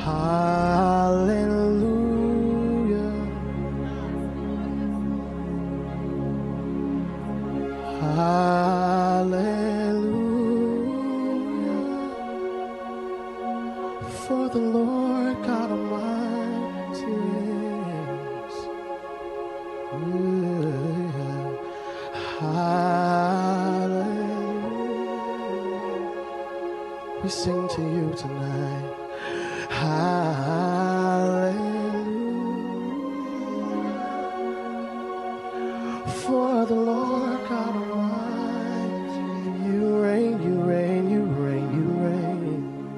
Hallelujah. Hallelujah. For the Lord God Almighty is. Hallelujah. We sing to you tonight. Hallelujah. For the Lord God Almighty, you reign, you reign, you reign, you reign.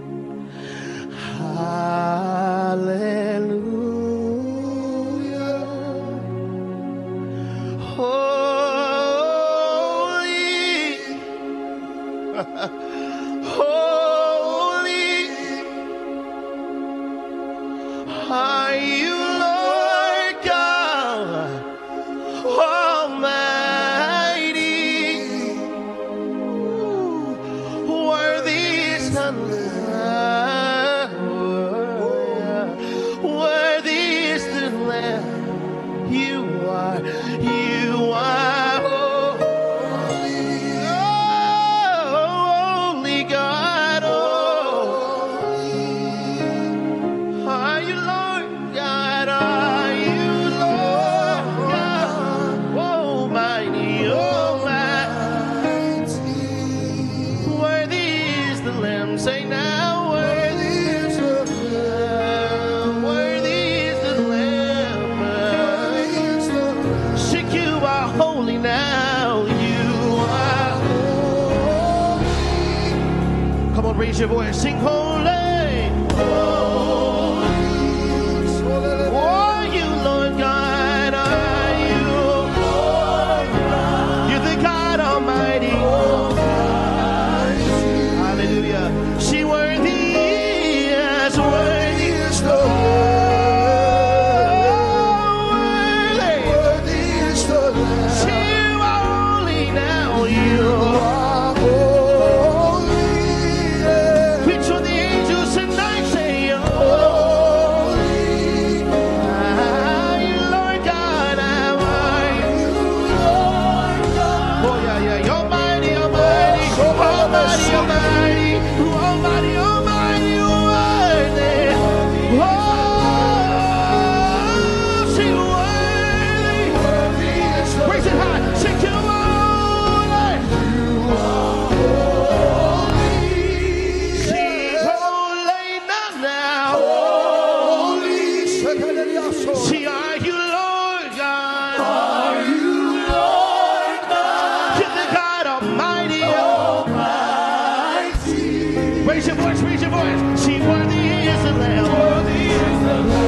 Hallelujah. Holy. Holy are you, Lord God Almighty. Worthy is the Lamb. Worthy is the Lamb. You are holy God. Are you Lord God? Are you Lord God? Almighty, almighty. Worthy is the Lamb. Say now, worthy is the Lamb. Worthy is the Lamb. Sing, you are holy now. You are holy. Come on, raise your voice. Sing holy. Raise your voice, raise your voice. See, worthy is the Lamb. Worthy is the Lamb.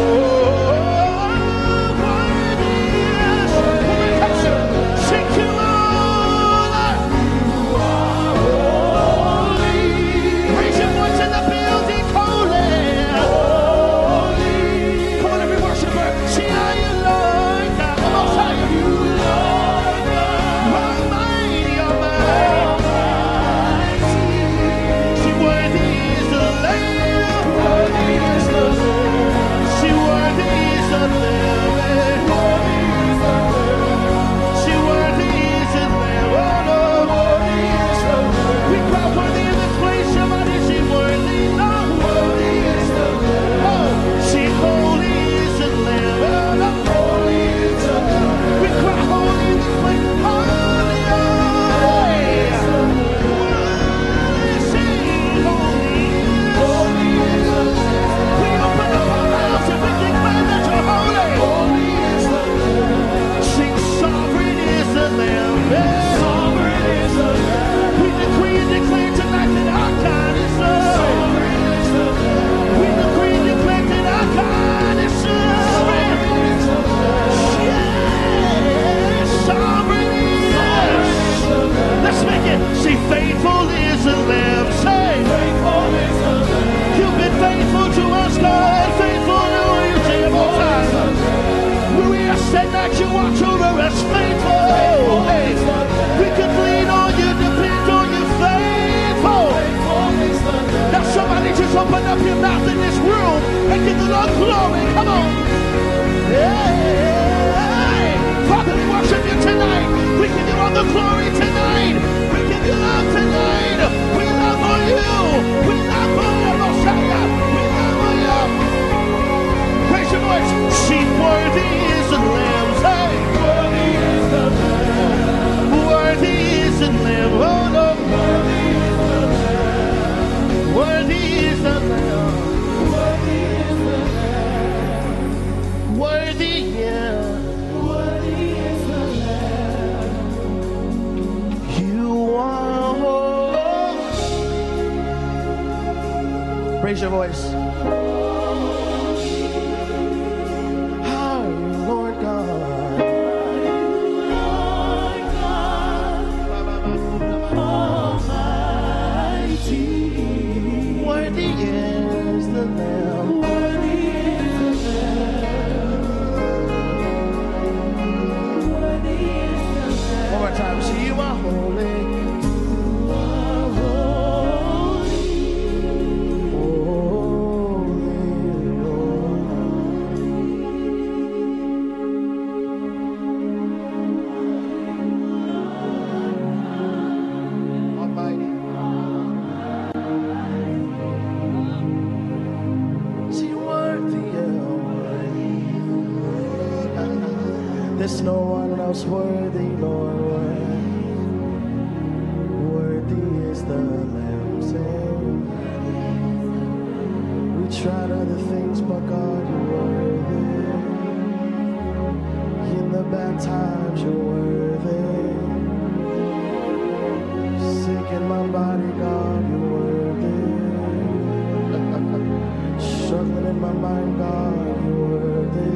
Worthy is the Lamb. Sing to Lord. You are holy. Raise your voice in the building, holy. Holy. Come on, every worshiper. Sing, are you Lord God? Come on, say you, Lord God. Almighty, almighty. Open up your mouth in this room all glory. Come on. Hey, Father, we worship you tonight. We give you all the glory tonight. We give you love tonight. We love on you. We love on you, Messiah. We love on you. Praise your voice. See, worthy is the Lamb. Say, worthy is the Lamb. Worthy is the Lamb. Oh no. Worthy is the Lamb. Worthy is the Lamb. Worthy is the Lamb. Worthy, yeah. Worthy is the Lamb. You are holy. Raise your voice. There's no one else worthy, Lord. Worthy is the Lamb. We tried other things, but God, you're worthy. In the bad times, you're worthy. Sick in my body, God, you're worthy. Struggling in my mind, God, you're worthy.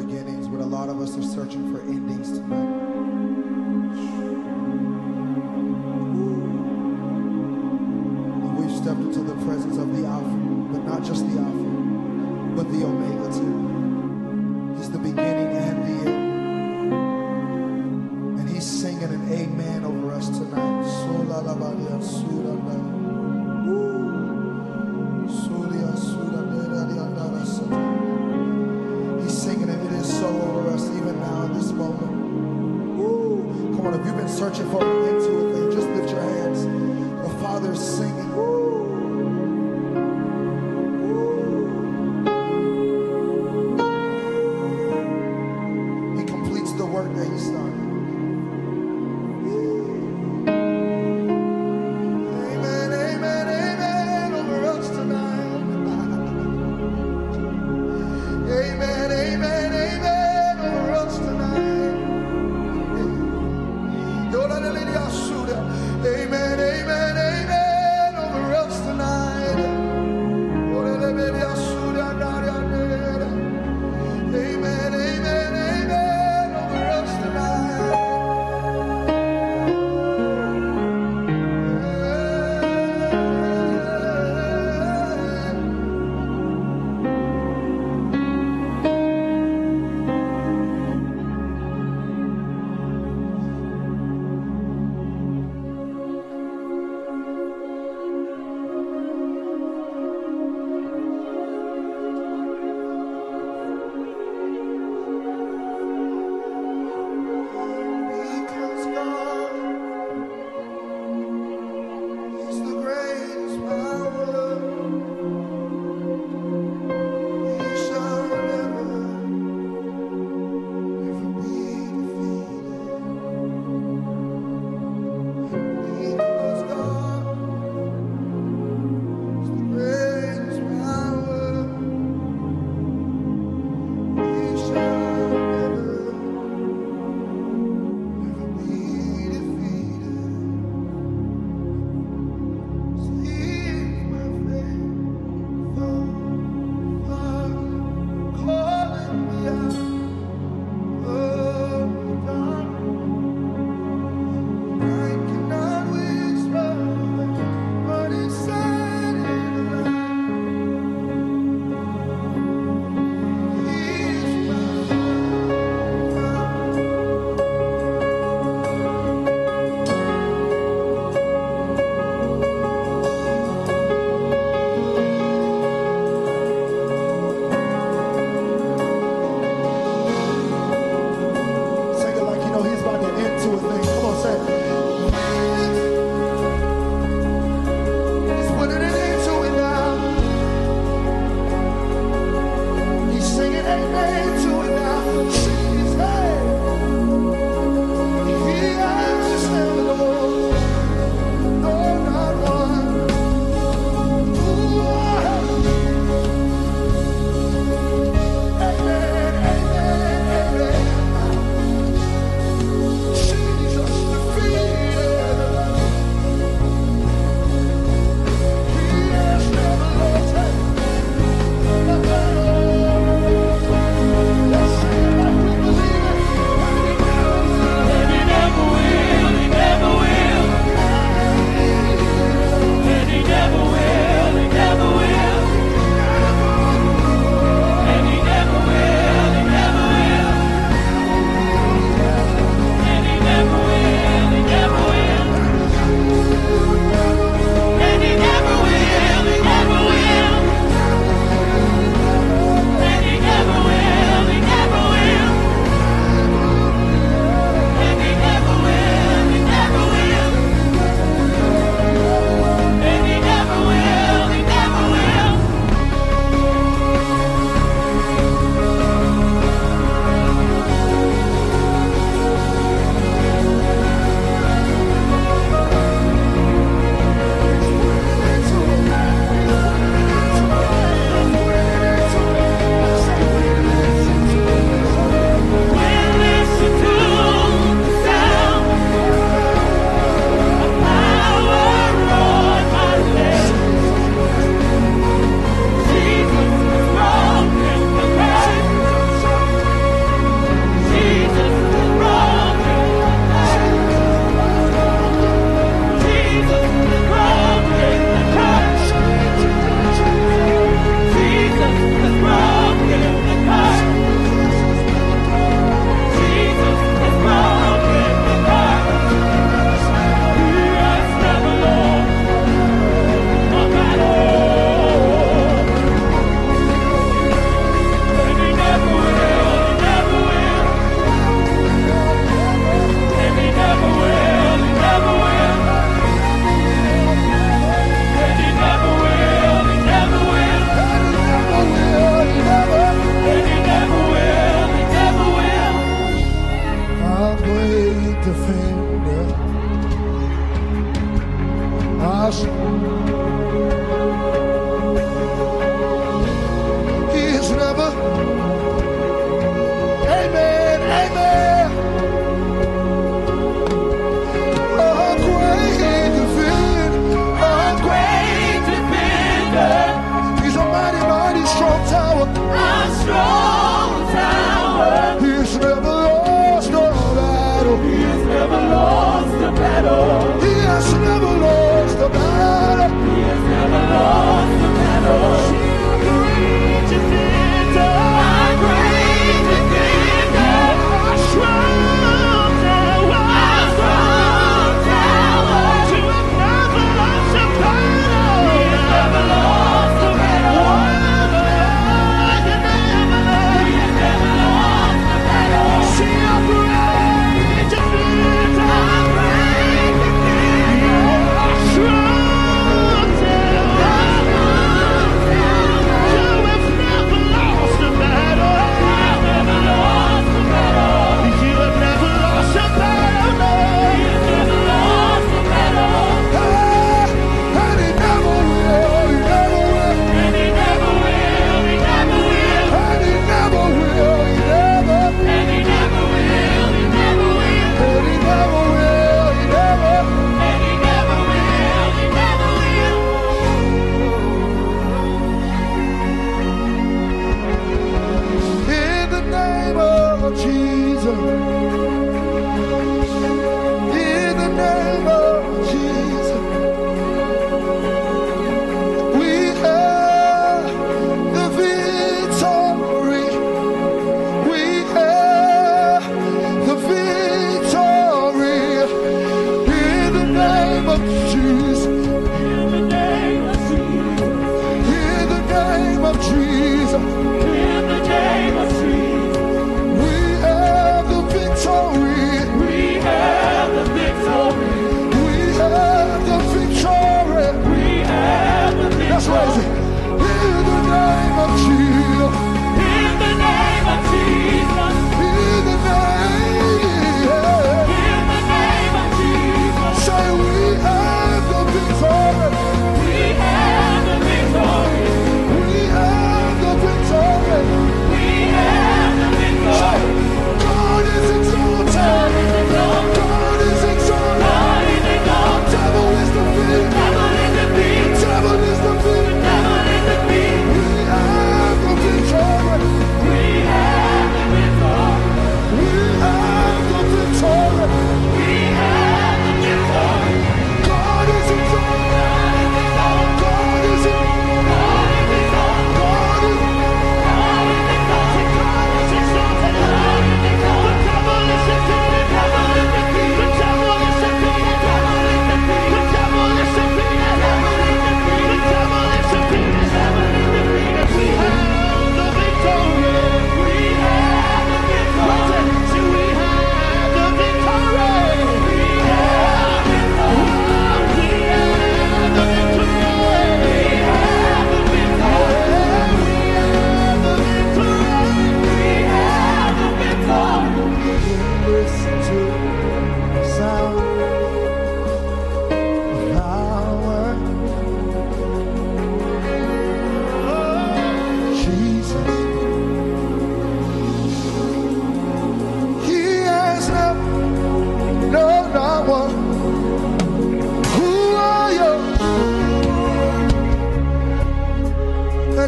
beginnings, but a lot of us are searching for endings tonight. We've stepped into the presence of the Alpha, but not just the Alpha, but the Omega too. He's the beginning and the end. And he's singing an amen over us tonight. He's singing it. It is so over us even now in this moment. Come on, if you've been searching for an end to a thing, just lift your hands. The Father's singing. He completes the work that he started. Amen, amen, amen over us tonight. Amen, amen, amen over us tonight.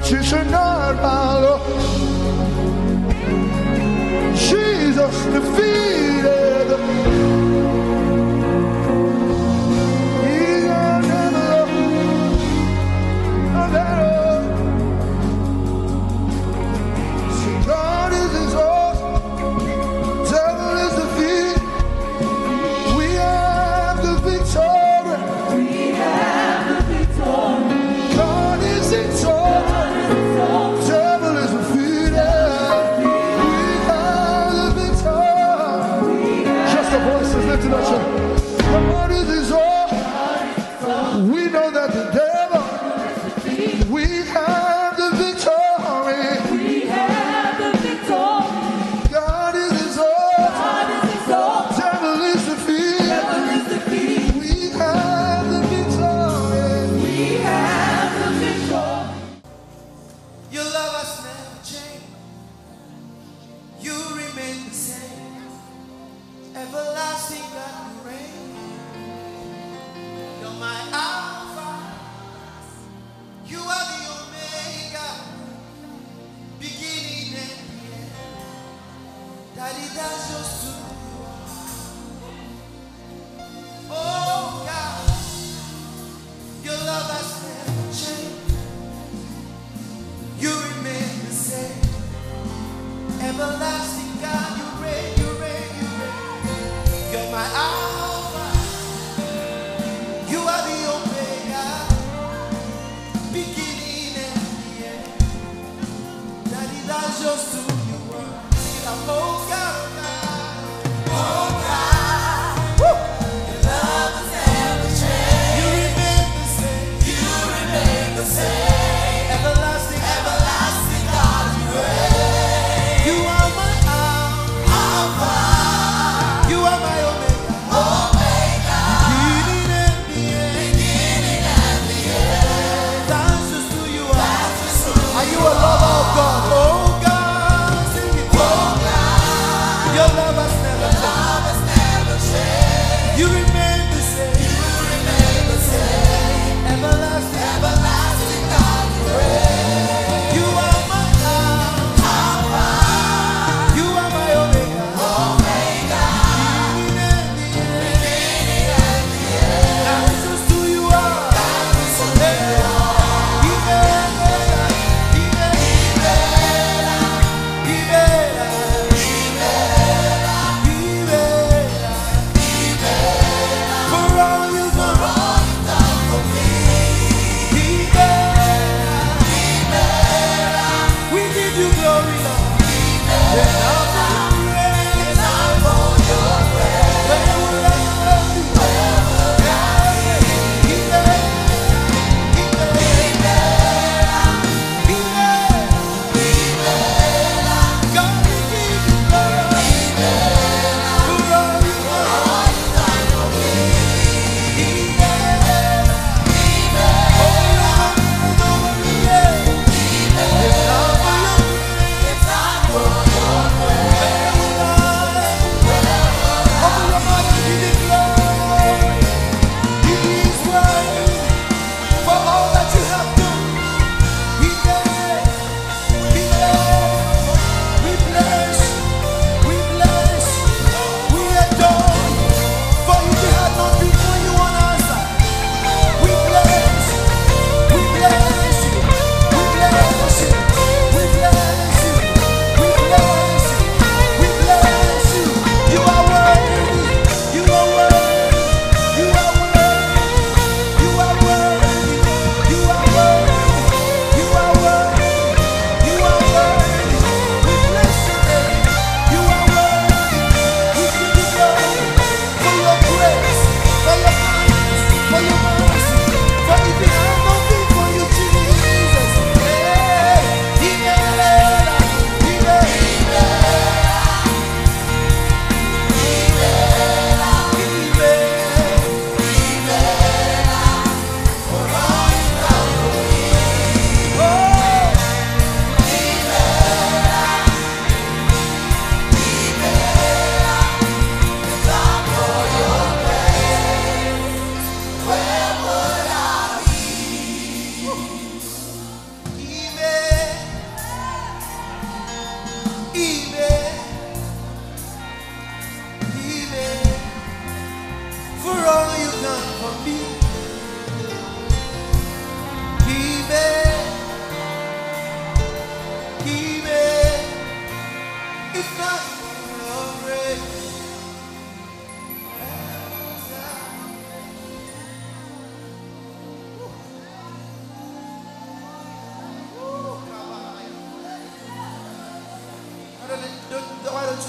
competition, not my Lord. Jesus defeated. He's never a battle. See, God is exalted, devil is defeated. We have the victory. We have the victory. God is exalted, devil is defeated. We have the victory. Just the voices lifted up. God is exalted. We know that the devil, we have the victory. We have the victory. God is exalted, God is exalted. devil is defeated. Devil is defeated. We have the victory. We have the victory. Your love has never changed. You remain the same. Everlasting God, you reign. You're my Alpha. You are the Omega. Beginning and the end. Daddy, that's just who you are. Oh God, your love has never changed. You remain the same. Everlasting God, you reign, you reign, you reign. You're my Alpha. You are the Omega. Beginning and the end. Daddy, that's just who you are. Sing it out. Oh God, oh God. Oh God. Woo. Your love has never changed. You remain the same. You remain the same. Everlasting, everlasting God, you reign. You are my Alpha. You are my Omega. Omega. Beginning and the end. Beginning and the end. That's just who you are. That's just who you are. Are you a lover of God? Oh God, sing it. Oh God. Your love has never changed. Love has never changed. You remain the same. You remain the same. Everlasting, everlasting God, you reign. You are my Alpha. You are my Omega. Omega. Beginning and the end. That's just who you are. That's just who you are.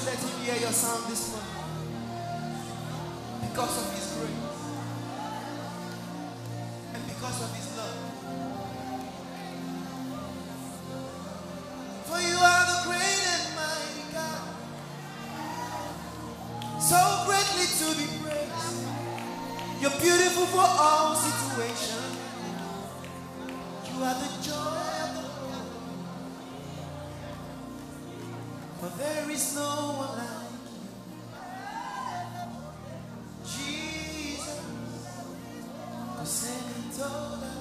let him hear your sound this morning. Because of his grace and because of his love. For you are the great and mighty God, so greatly to be praised. You're beautiful for all situations. You are the joy of the world. For there is no one like you. Jesus, who sent and told us.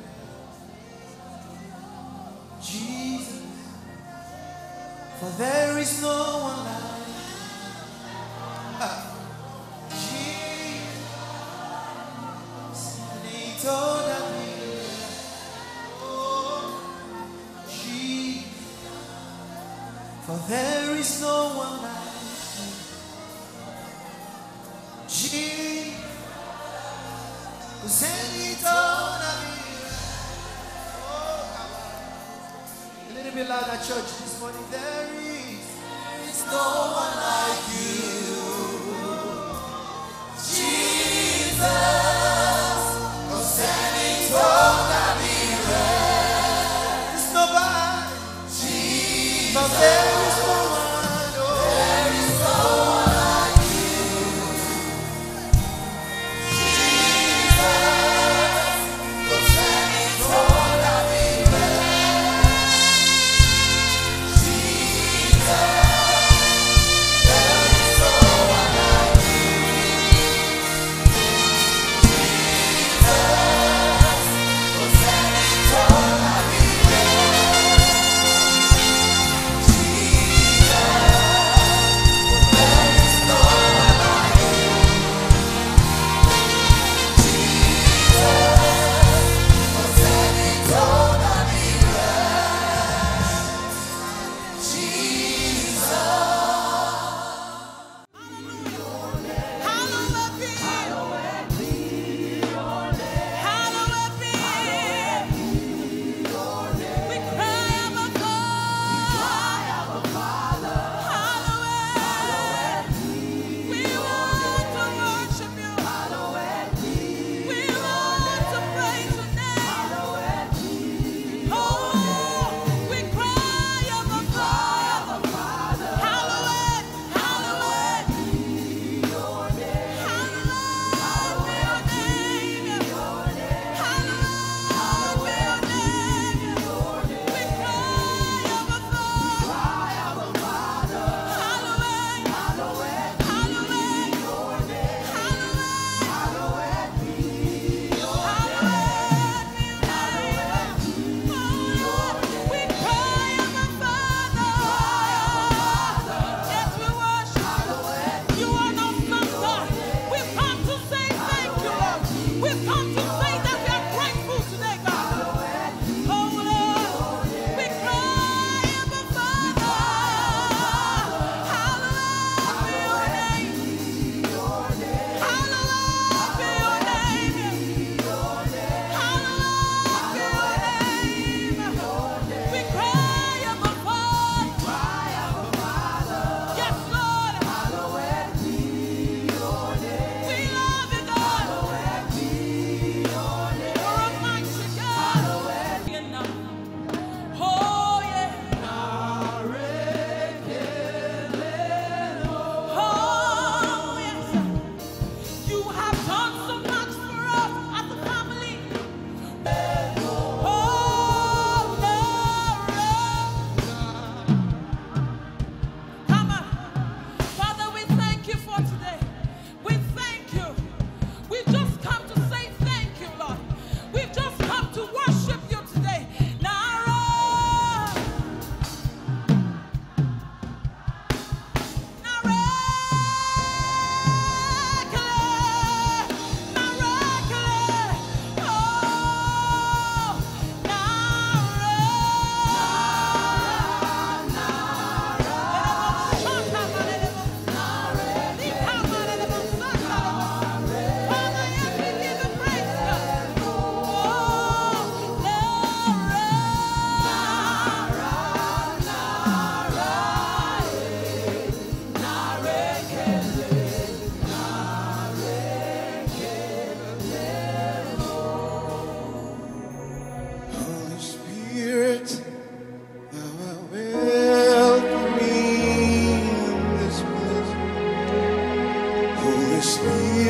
Jesus, for there is no one like Jesus, and he told us. For there is no one like Jesus, who sent it on me. A little bit louder, church, this morning. There is no one like you, Jesus, who sent it on me. There's nobody, Jesus, but there is no one. Oh, there is no one like you, Jesus, who sent it on me. Jesus,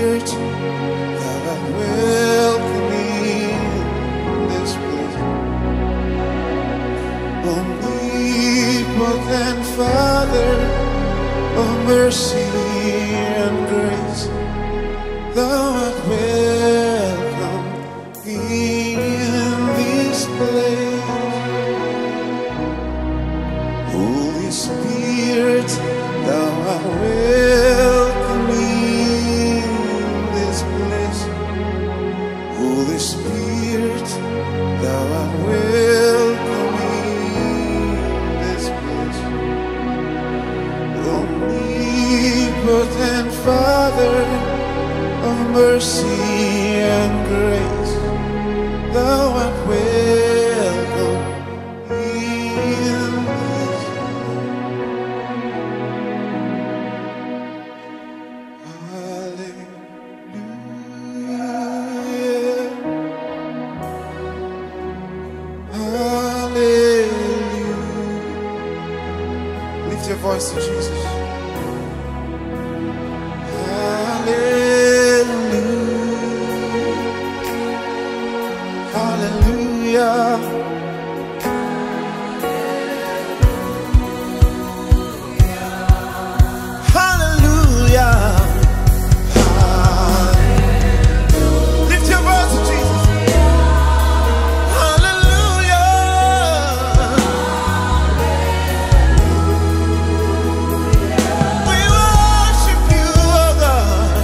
Spirit, thou art welcome in this place. Omnipotent Father of mercy and grace, thou art welcome in this place. Holy Spirit, thou art welcome in this place. Holy Spirit, thou art welcome in this place. Omnipotent Father of mercy and grace, thou art welcome in this. Hallelujah, hallelujah. Lift your voice to Jesus. Hallelujah. Hallelujah. Hallelujah. Lift your voice to Jesus. Hallelujah. We worship you, oh God.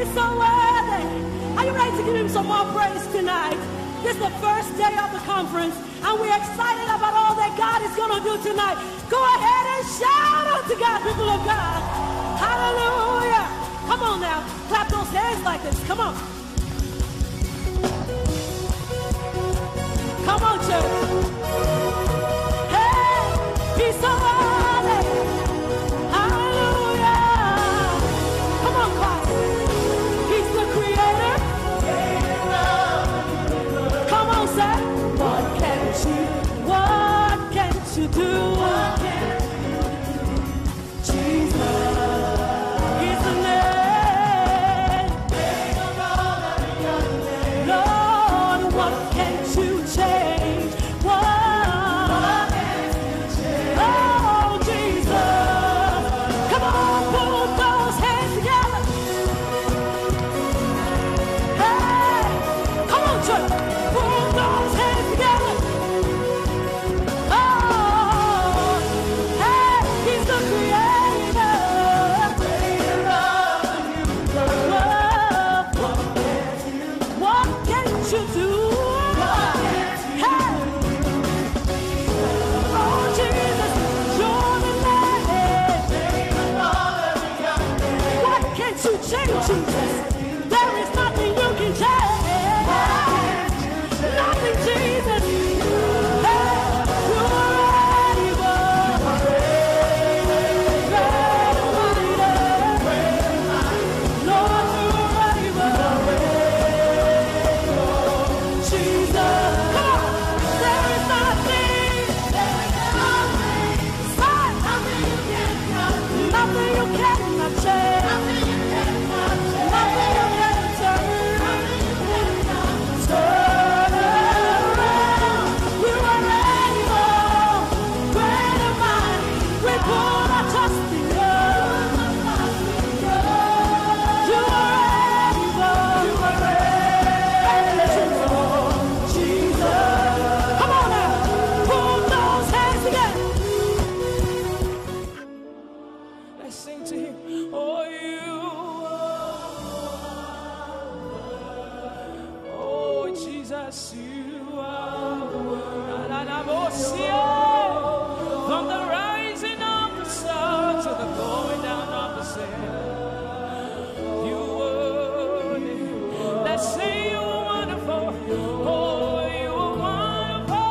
He's so worthy. Are you ready to give him some more praise tonight? This is the first day of the conference, and we're excited about all that God is going to do tonight. Go ahead and shout out to God, people of God. Hallelujah. Come on now. Clap those hands like this. Come on. Come on, church. Hey, he's so worthy. Hallelujah. Come on, choir. He's the creator. Come on, say. What can't you do? Jesus. He's the name. Lord, what can't you change? What? Oh, Jesus. Come on, put those hands together. Hey, come on, church. Put those hands together. Oh, hey, he's the creator. What can't you do? Hey. Oh, Jesus, you're the man. What can't you change, Jesus? There is nothing you can change. Nothing, Jesus. Hey, you are able. Lord, you are able. Jesus, come on. There is nothing. Nothing you cannot change. Nothing you cannot turn. Turn around. You are able. Great and mighty. We put our trust in you. You are able. Jesus. Come on now. Put those hands together. Let's sing to him. Oh, you. Oh, Jesus, you are. From the rising of the sun to the going down of the same. You are. Let's say you are wonderful. Oh, you are wonderful.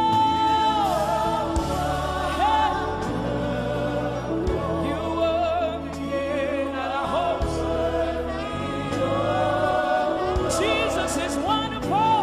Yeah. You are in our hopes. Jesus is wonderful.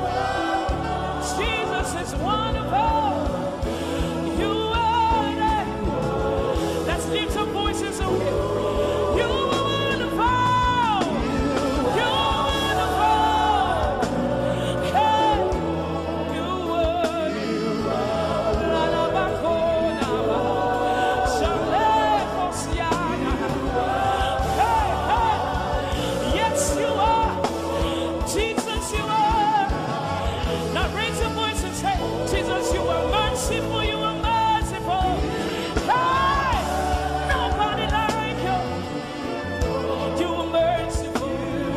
Jesus is wonderful. You are there. Let's lift some voices of him. You are wonderful. You are wonderful. Hey, you are. La la ba ko na ba. Shale ko siana. Hey, hey. Yes, you are. Jesus, you are. Now raise your voice and say, Jesus, you are merciful, you are merciful. Hey, nobody like you. You are merciful.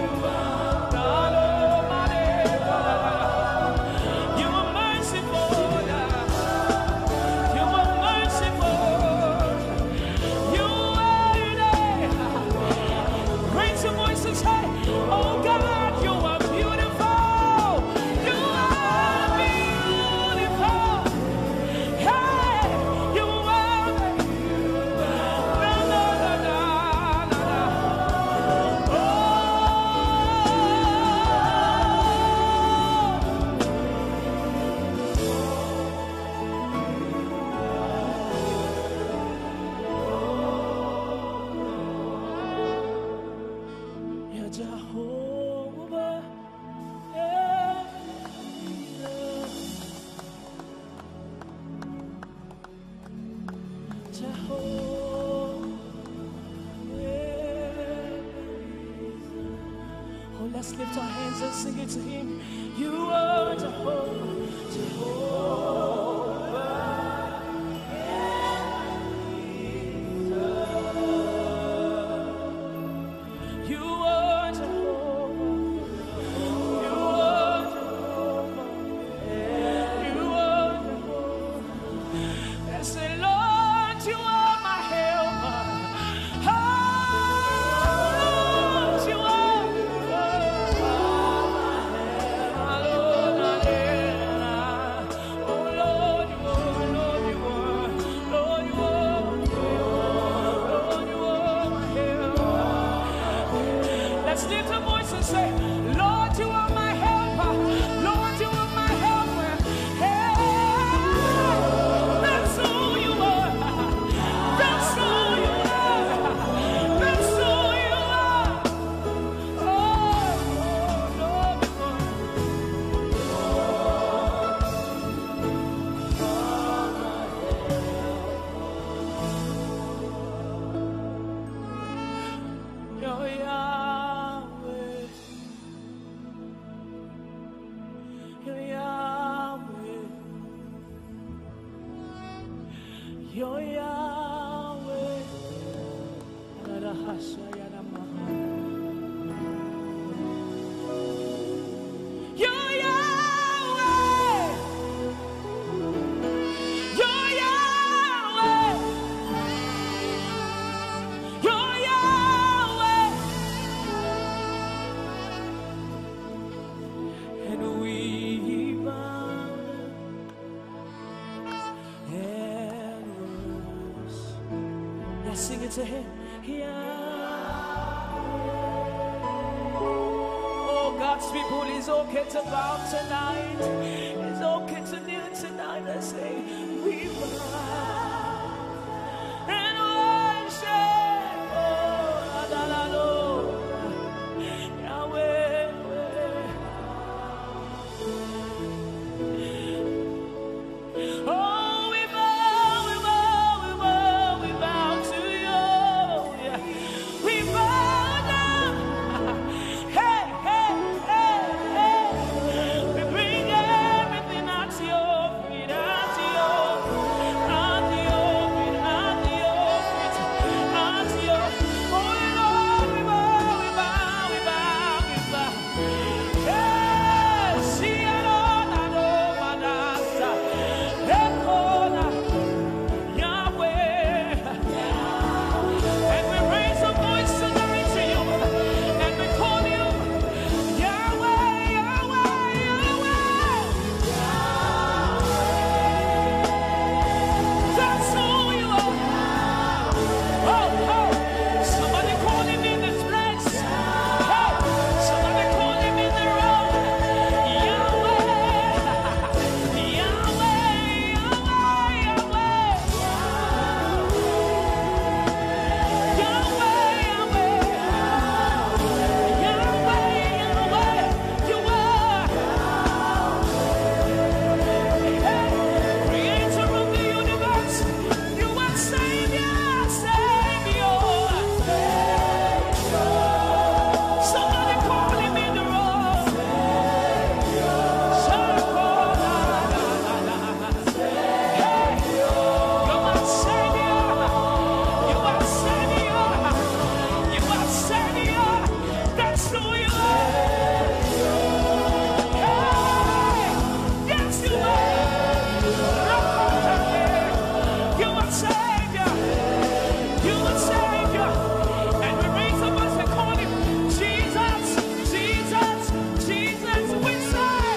You are merciful. You are merciful. You are there. Raise your voice and say, oh God, you are beautiful. You are beautiful. Hey, you are. Na, na, na, na, na, na. Yeah, Jehovah. Yeah. Jehovah. Yeah. Oh, let's lift our hands and sing it to him. You are Jehovah. Jehovah. You are voice and say, Lord, you are my helper. Lord, you are my helper. Hey, that's who you are. That's who you are. That's who you are. Oh, Lord, you're Yahweh. You're Yahweh. You're Yahweh. You're Yahweh. You're Yahweh. You're Yahweh. And we bow and worship. Let's sing it to him. Oh, God's people, it's okay to bow tonight. It's okay to kneel tonight and say, we bow and worship. Oh, la, la, la, Yahweh. Oh, we bow, we bow, we bow, we bow to you. Yeah. We bow down. Hey, hey, hey, hey. We bring everything out to your feet, out to your feet, out to your feet, out to your feet, out to your. Oh, Lord, we bow, we bow, we bow, we bow. Yes, see you, Lord, I know what I say. Yahweh, and we raise our voice tonight to you, and we call you Yahweh, Yahweh, Yahweh. That's who you are. Oh, oh, somebody call him in this place. Oh, somebody call him in the room. Yahweh, Yahweh, Yahweh, Yahweh. Creator of the universe, you are Savior, Savior. Somebody call him in the room. You are Savior, you are Savior, you are Savior. That's who you are. Yes, you are. You are Savior. You are Savior. And we raise up us and call him Jesus, Jesus, Jesus. We say,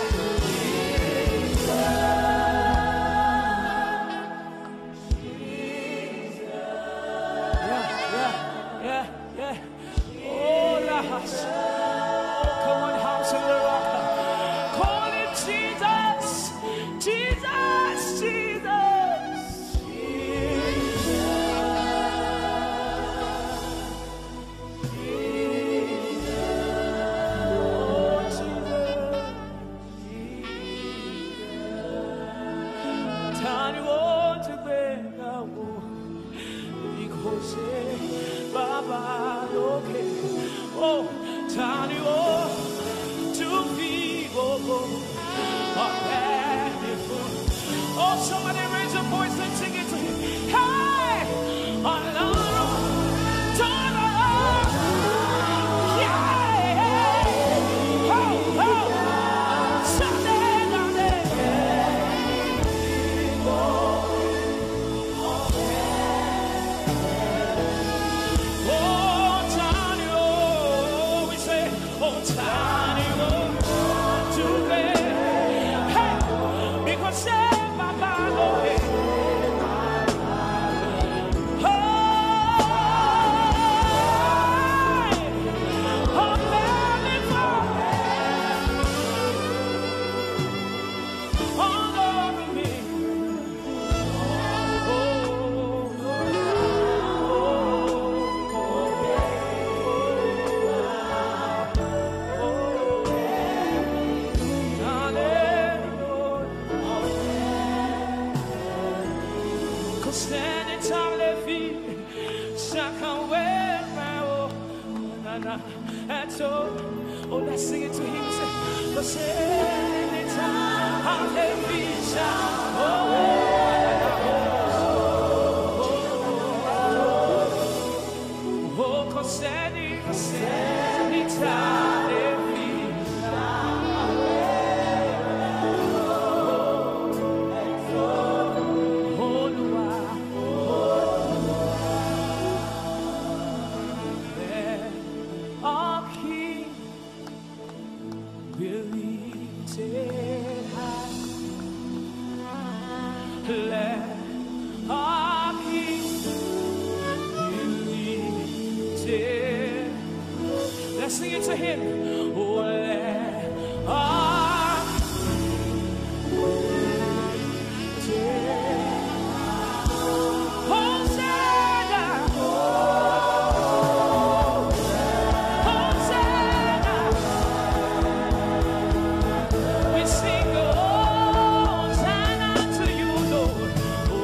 yeah, yeah. Oh, la house. Come on, house of the rock. Call him Jesus, Jesus, Jesus. Oh, Jesus. Tani wote bega wo. Ikose Baba loke. Oh, Tani wo to vivo. Oh, somebody raise your voice and sing it to him. Hey, Alaro, Tanaro, yeah, oh, oh, Sunday, oh, Tani, oh, we say, oh, Tani, oh, to be, hey, because say, Baba, oh, hey. And so, oh, let's sing it to him. Say, oh, say, anytime, hallelujah. Oh, cause anytime. Let's sing it to him. Oh, let our Hosanna, Hosanna. We sing Hosanna to you, Lord.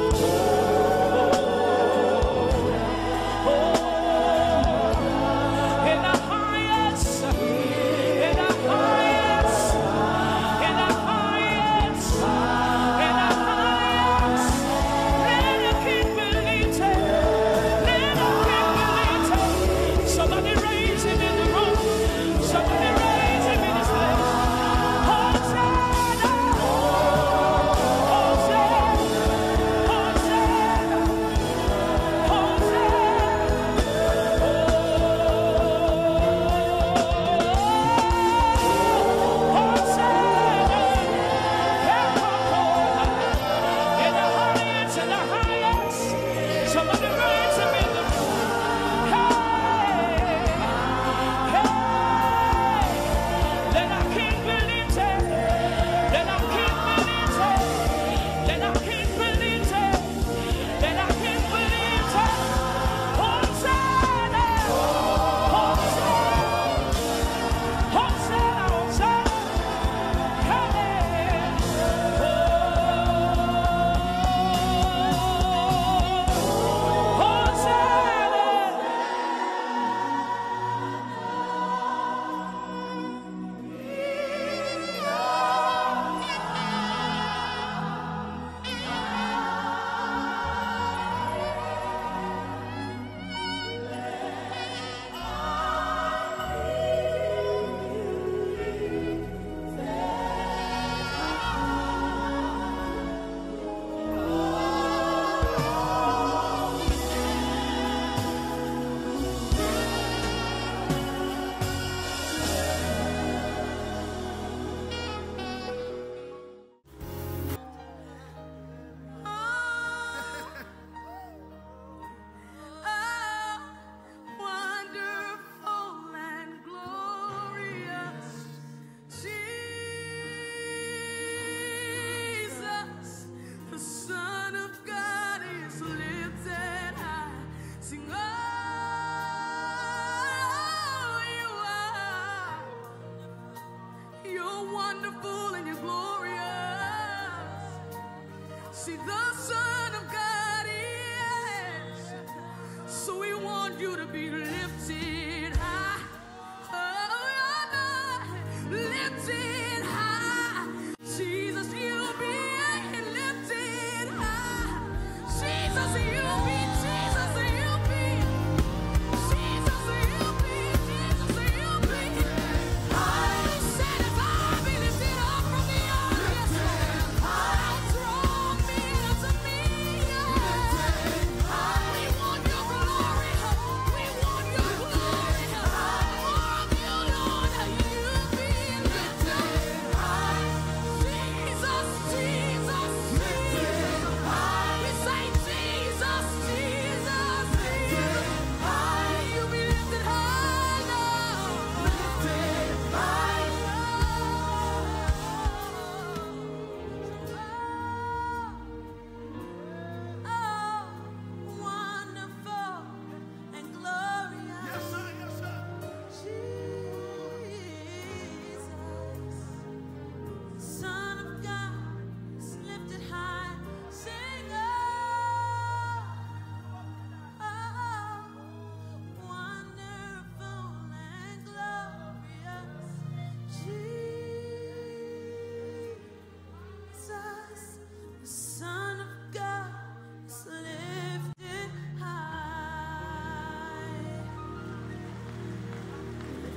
In the highest, in the highest, in the highest, in the highest. Let the King be lifted. Let the King be lifted. Somebody raise him in the room. Somebody raise him in his place. Hosanna, Hosanna, Hosanna,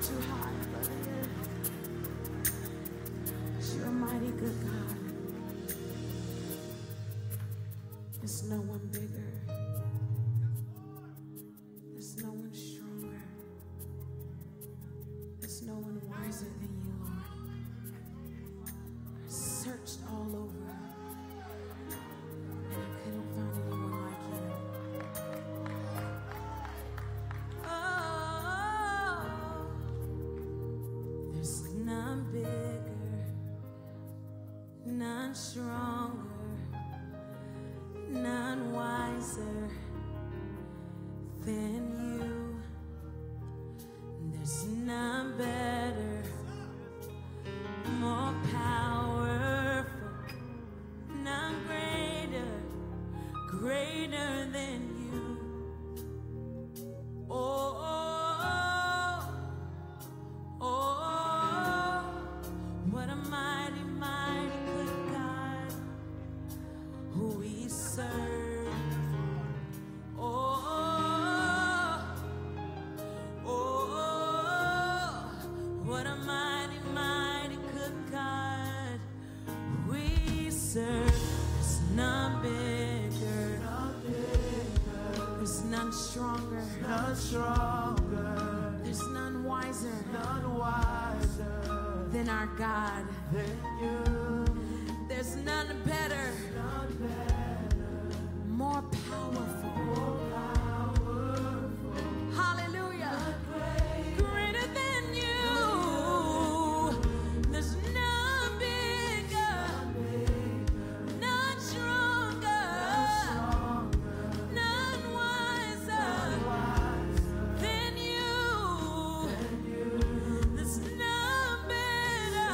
you high above the earth. 'Cause you're a mighty good God. There's no one bigger. There's no one stronger. There's no one wiser than you, Lord. I searched all over and I couldn't find anyone like you. Oh, there's none bigger, none stronger, none wiser than you. There's none better, more powerful, none greater, greater than you. Oh, oh, oh, what a mighty, mighty good God who we serve. Oh, what a mighty, mighty good God we serve. There's none bigger, there's none stronger, there's none wiser than our God. There's none better, more powerful. Hallelujah. Greater than you. There's none bigger, none stronger, none wiser than you. There's none better,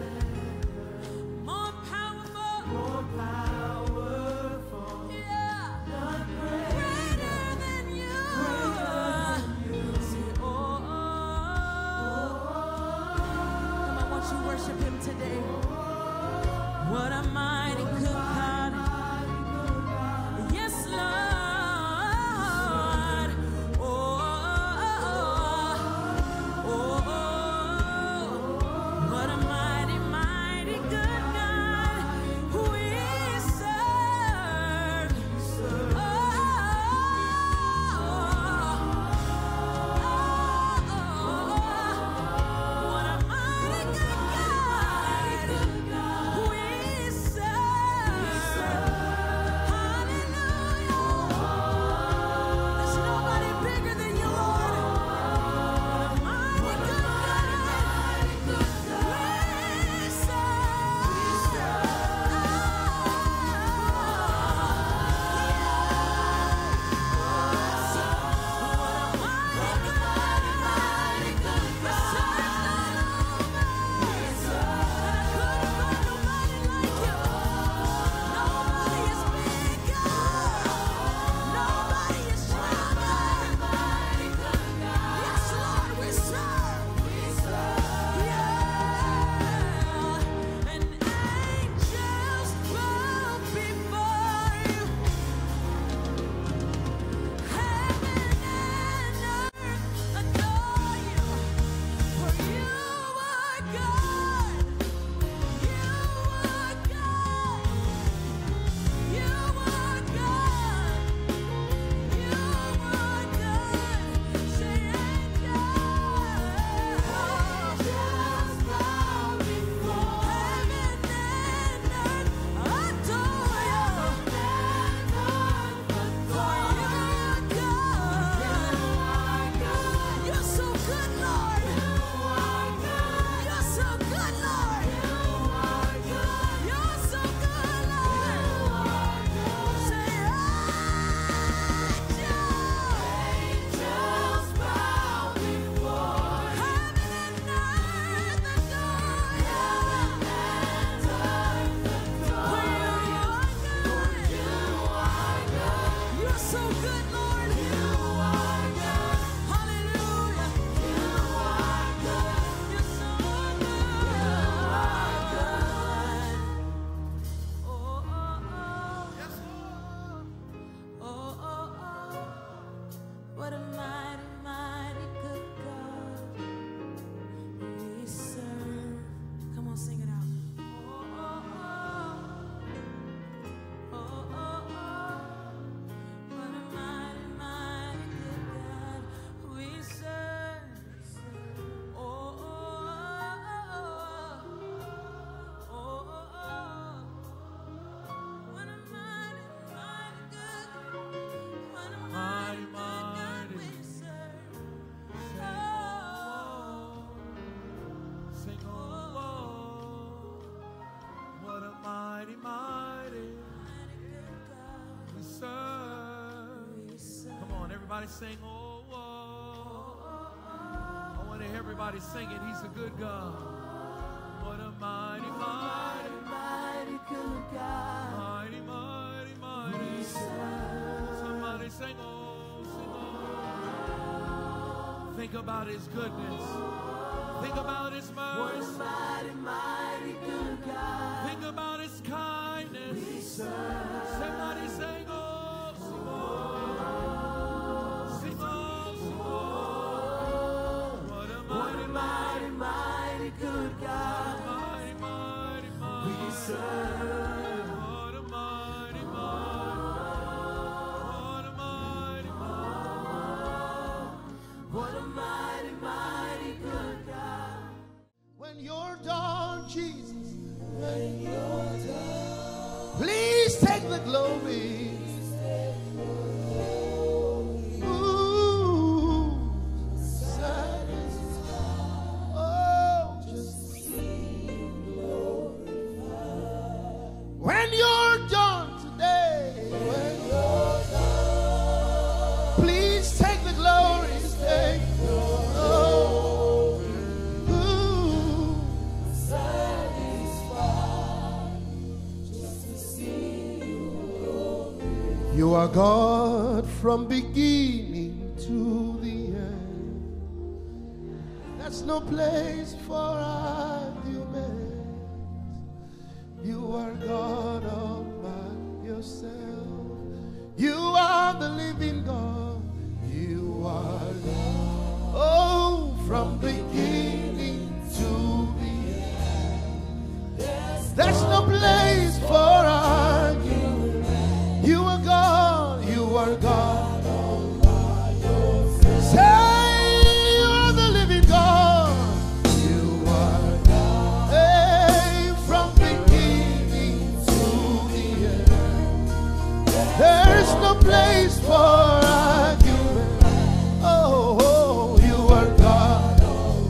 more powerful. Yeah. Greater than you. Say, oh, come on, won't you worship him today? What a mighty good God. Yes, Lord. Oh, what a mighty, mighty good God we serve. What a mighty good God we serve. Everybody sing, oh, oh. I want to hear everybody singing. He's a good God. What a mighty, mighty, Mighty good God. mighty, mighty, mighty. Somebody sing, oh, sing, oh. Think about his goodness. Think about his mercy. What a mighty, mighty good God. Think about his kindness. Somebody sing, oh, sing, oh. Sing, oh, sing, oh. What a mighty, Mighty, mighty good God. mighty, mighty, mighty. We serve. What a mighty, mighty. What a mighty, mighty. What a mighty, mighty good God. When you're done, Jesus, When you're done, please take the glory. Ooh, oh, just when you're done today, when you're done, please take the glory. Take You are God from beginning to the end. There's no place for argument. You are God all by yourself. You are the living God. You are God. Oh, from beginning to the end. There's no place for argument. You are God, you are God. Say you are the living God. You are God. Hey, from beginning to the end. There's no place for argument. Oh, oh, you are God.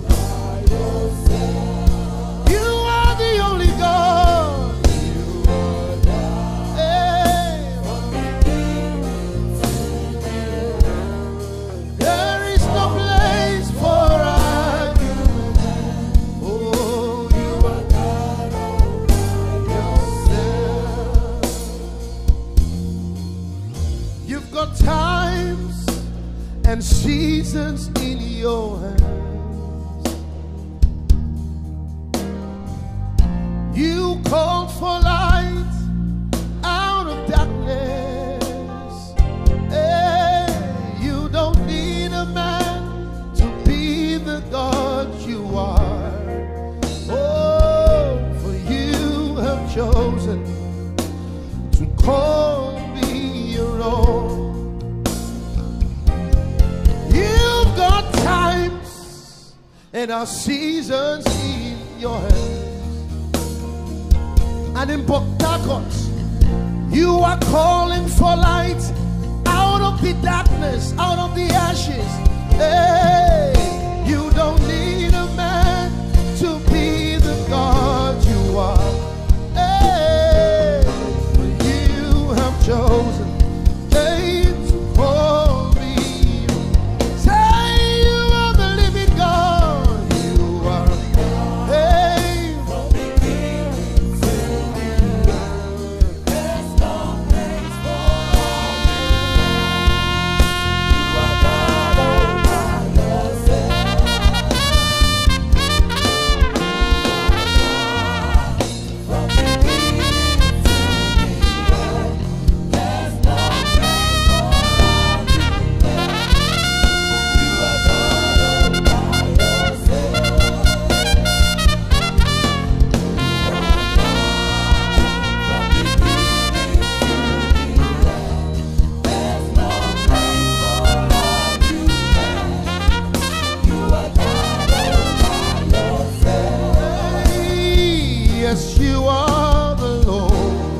You are the only God. Times and seasons in your hands. You called for light out of darkness. Hey, you don't need a man to be the God you are. Oh, for you have chosen to call me your own. Times and our seasons in your hands. And in Bogdakot, you are calling for light out of the darkness, out of the ashes. Hey, you don't need a man to be the God you are. Hey, but you have chosen, hey, to call me. Yes, you are the Lord.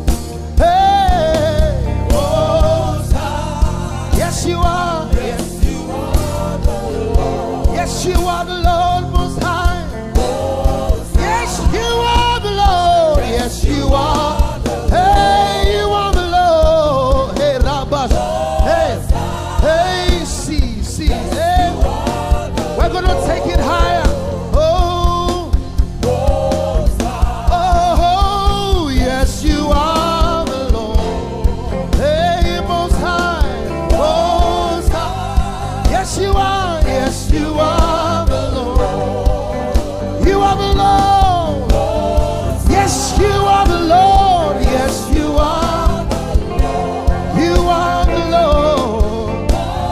Hey, oh, yes, you are. Yes, you are the Lord. Yes, you are the Lord Most High. Yes, you are the Lord. Yes, you are. Hey, you are the Lord. Hey, Rabbas. Hey, hey. You are the Lord. Yes, you are the Lord. Yes, you are. You are the Lord.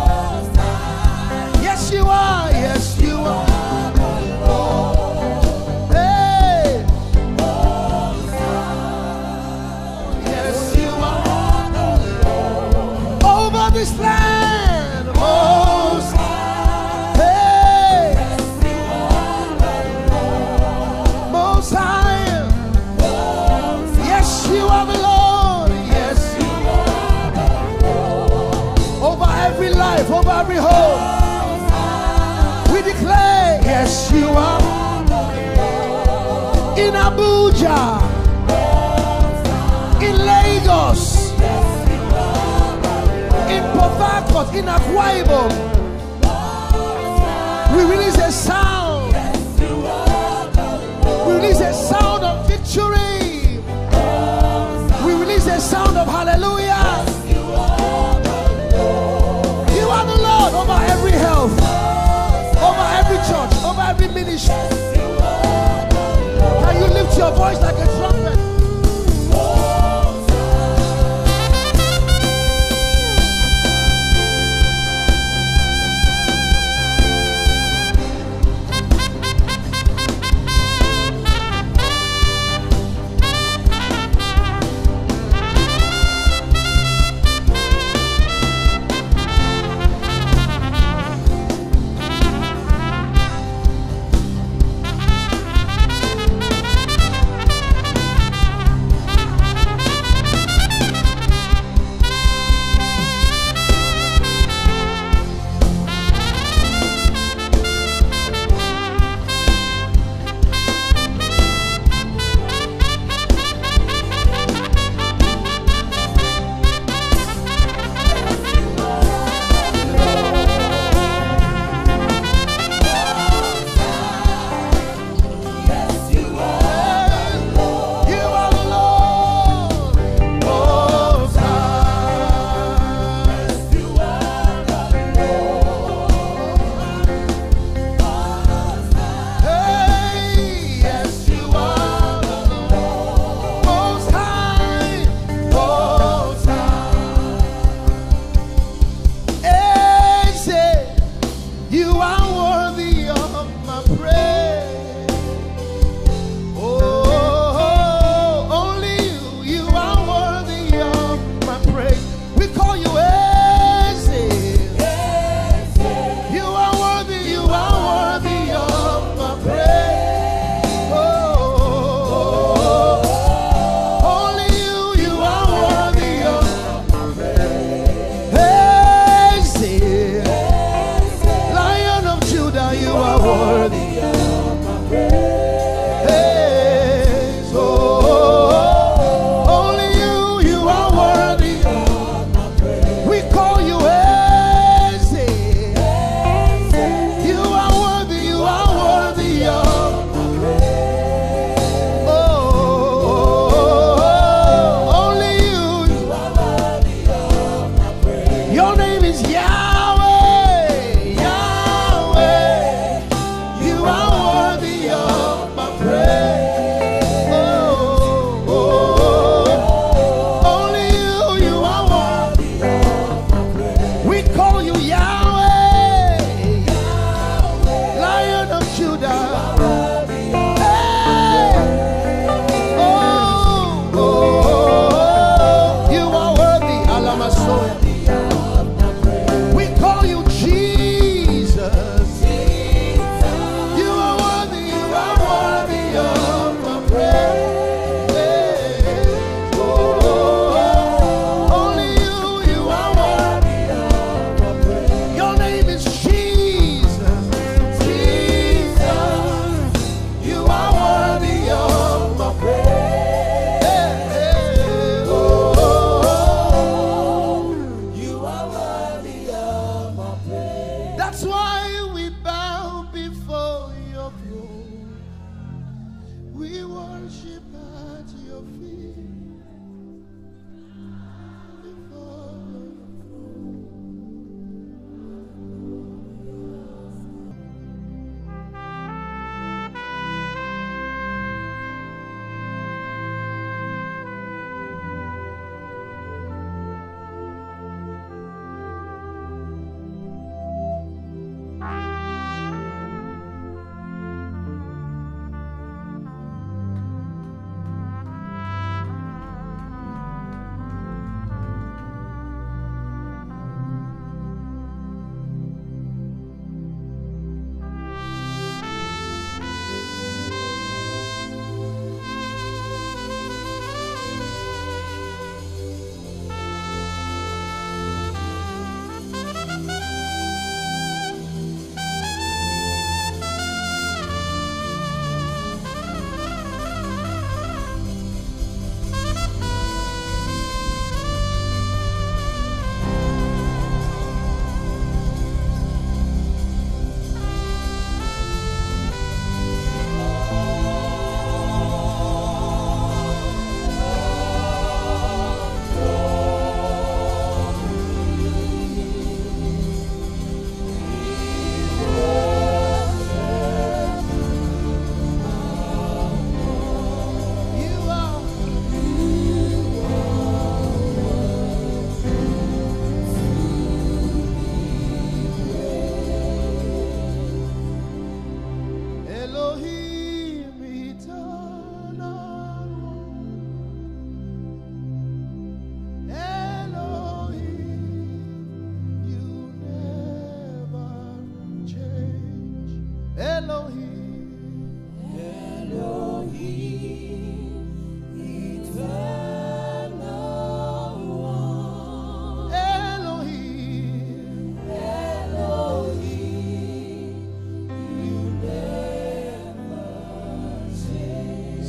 Yes, you are. Yes, you are. Hey. Yes, you are. Over this land, most. Hey. Most high. Yes, you are the Lord. Yes, you are. Over every life, over every home, we declare, yes, you are. In Abuja, in Lagos, in Port Harcourt, in Akwa Ibom, we release a sound. We release a sound of victory. We release a sound of hallelujah. You are the Lord over every health, over every church, over every ministry. Can you lift your voice like a trumpet?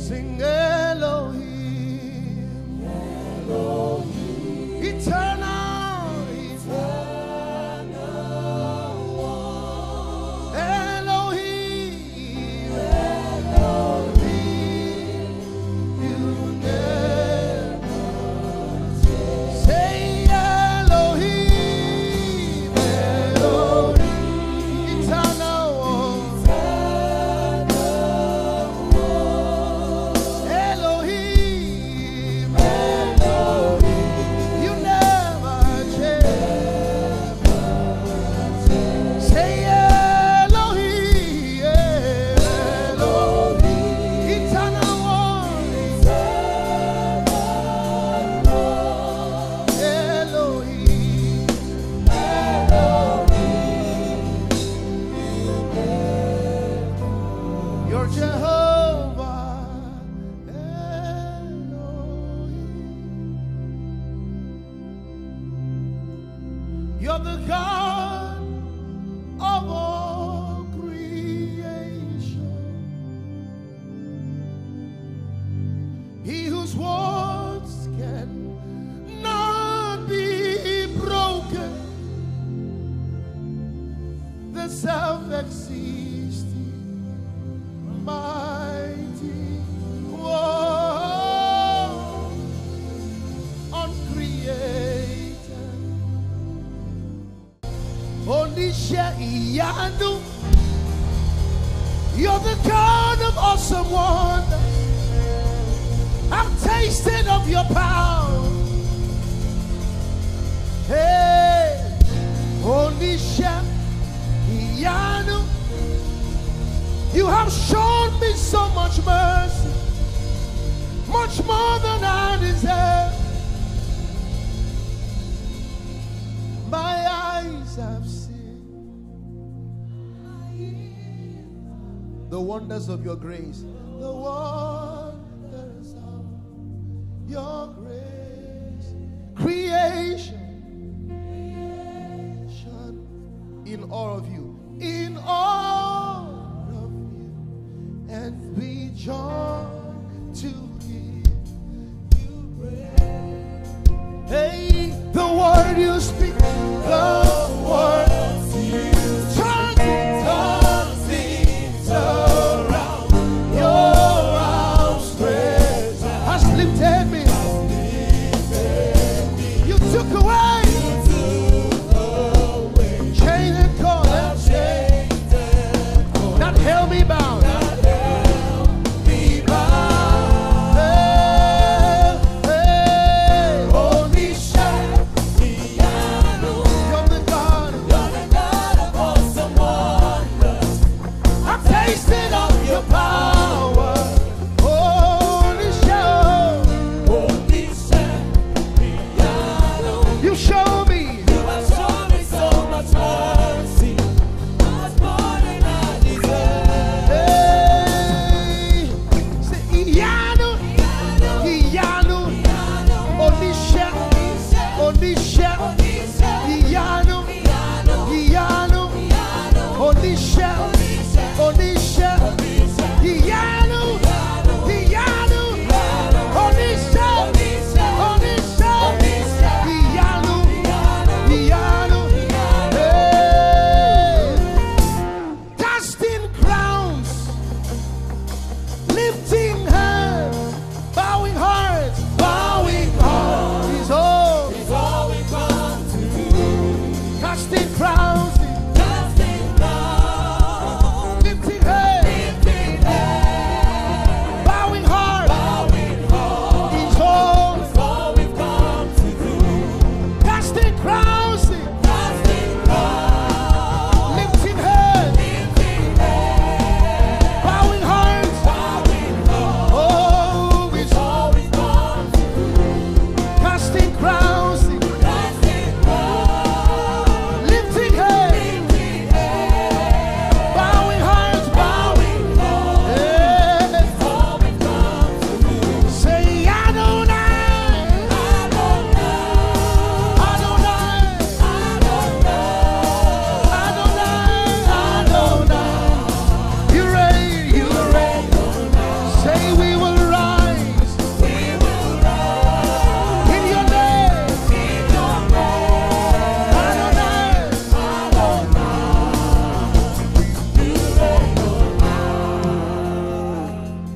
Sing Elohim, eternal, Elohim, you never say Elohim, eternal one. Elohim, you never change. Say Elohim, eternal one. Elohim, you're Jehovah. Elohim. You're the God of all creation. He whose words can not be broken. The self-existing mighty one, uncreated. Onisha Iyanu, you're the God of awesome wonder. I've tasted of your power. Hey, Onisha Iyanu, you have shown me so much mercy, much more than I deserve. My eyes have seen the wonders of your grace, the wonders of your grace. Creation in all of you, in all of you, and we join to give you praise. Hey, the word you speak, the words you turn things around. Your outstretched has lifted me. You took away chain and cord that held me bound.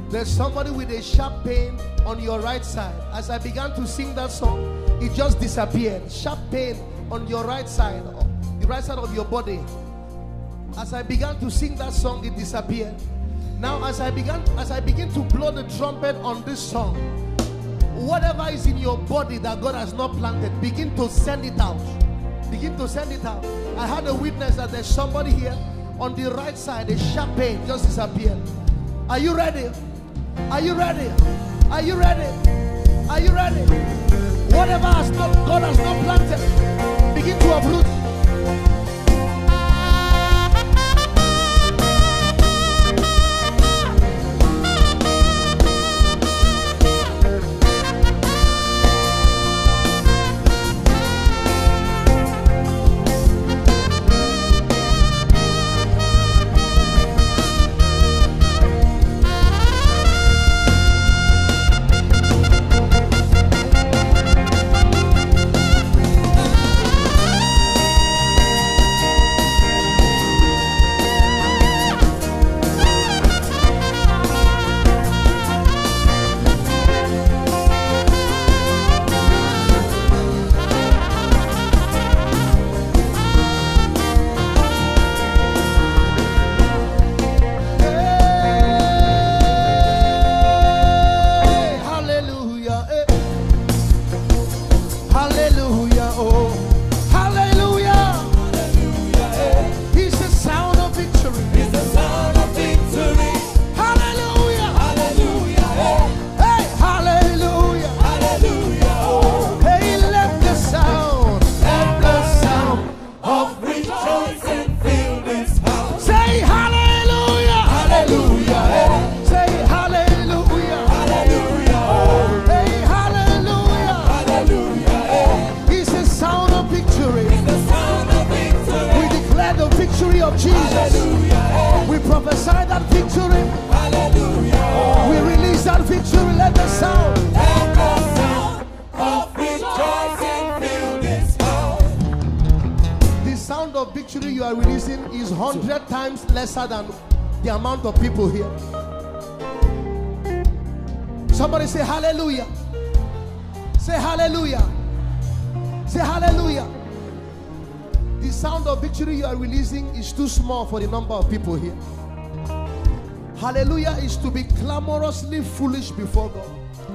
There's somebody with a sharp pain on your right side. As I began to sing that song, it just disappeared. Sharp pain on your right side, the right side of your body. As I began to sing that song, it disappeared. Now as I begin to blow the trumpet on this song, whatever is in your body that God has not planted, begin to send it out. Begin to send it out. I had a witness that there's somebody here on the right side, a sharp pain just disappeared. Are you ready? Are you ready? Are you ready? Are you ready? Whatever God has not planted, begin to uproot. Than the amount of people here. Somebody say hallelujah. Say hallelujah. Say hallelujah. The sound of victory you are releasing is too small for the number of people here. Hallelujah is to be clamorously foolish before God.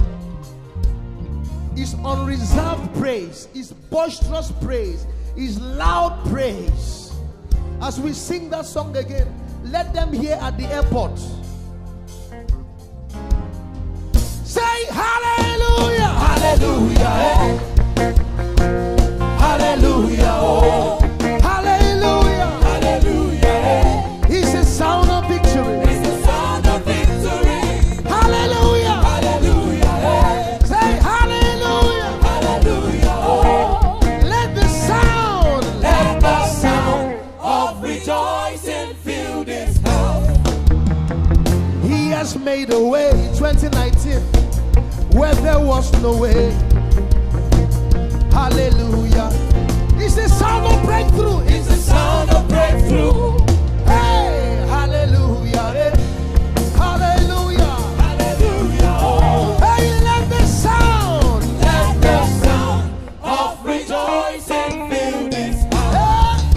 It's unreserved praise. It's boisterous praise. It's loud praise. As we sing that song again, let them hear at the airport. Say hallelujah, hallelujah, hallelujah, oh, hallelujah, hallelujah. It's the sound of victory. It's the sound of victory. Hallelujah, hallelujah. Say hallelujah, hallelujah, oh. Let the sound of rejoicing fill this house. He has made a way in 2019 where there was no way. Hallelujah. It's the sound of breakthrough. It's the sound of breakthrough. Hey, hallelujah. Hey. Hallelujah. Hallelujah. Oh. Hey, let the sound of rejoicing fill this house. Hey.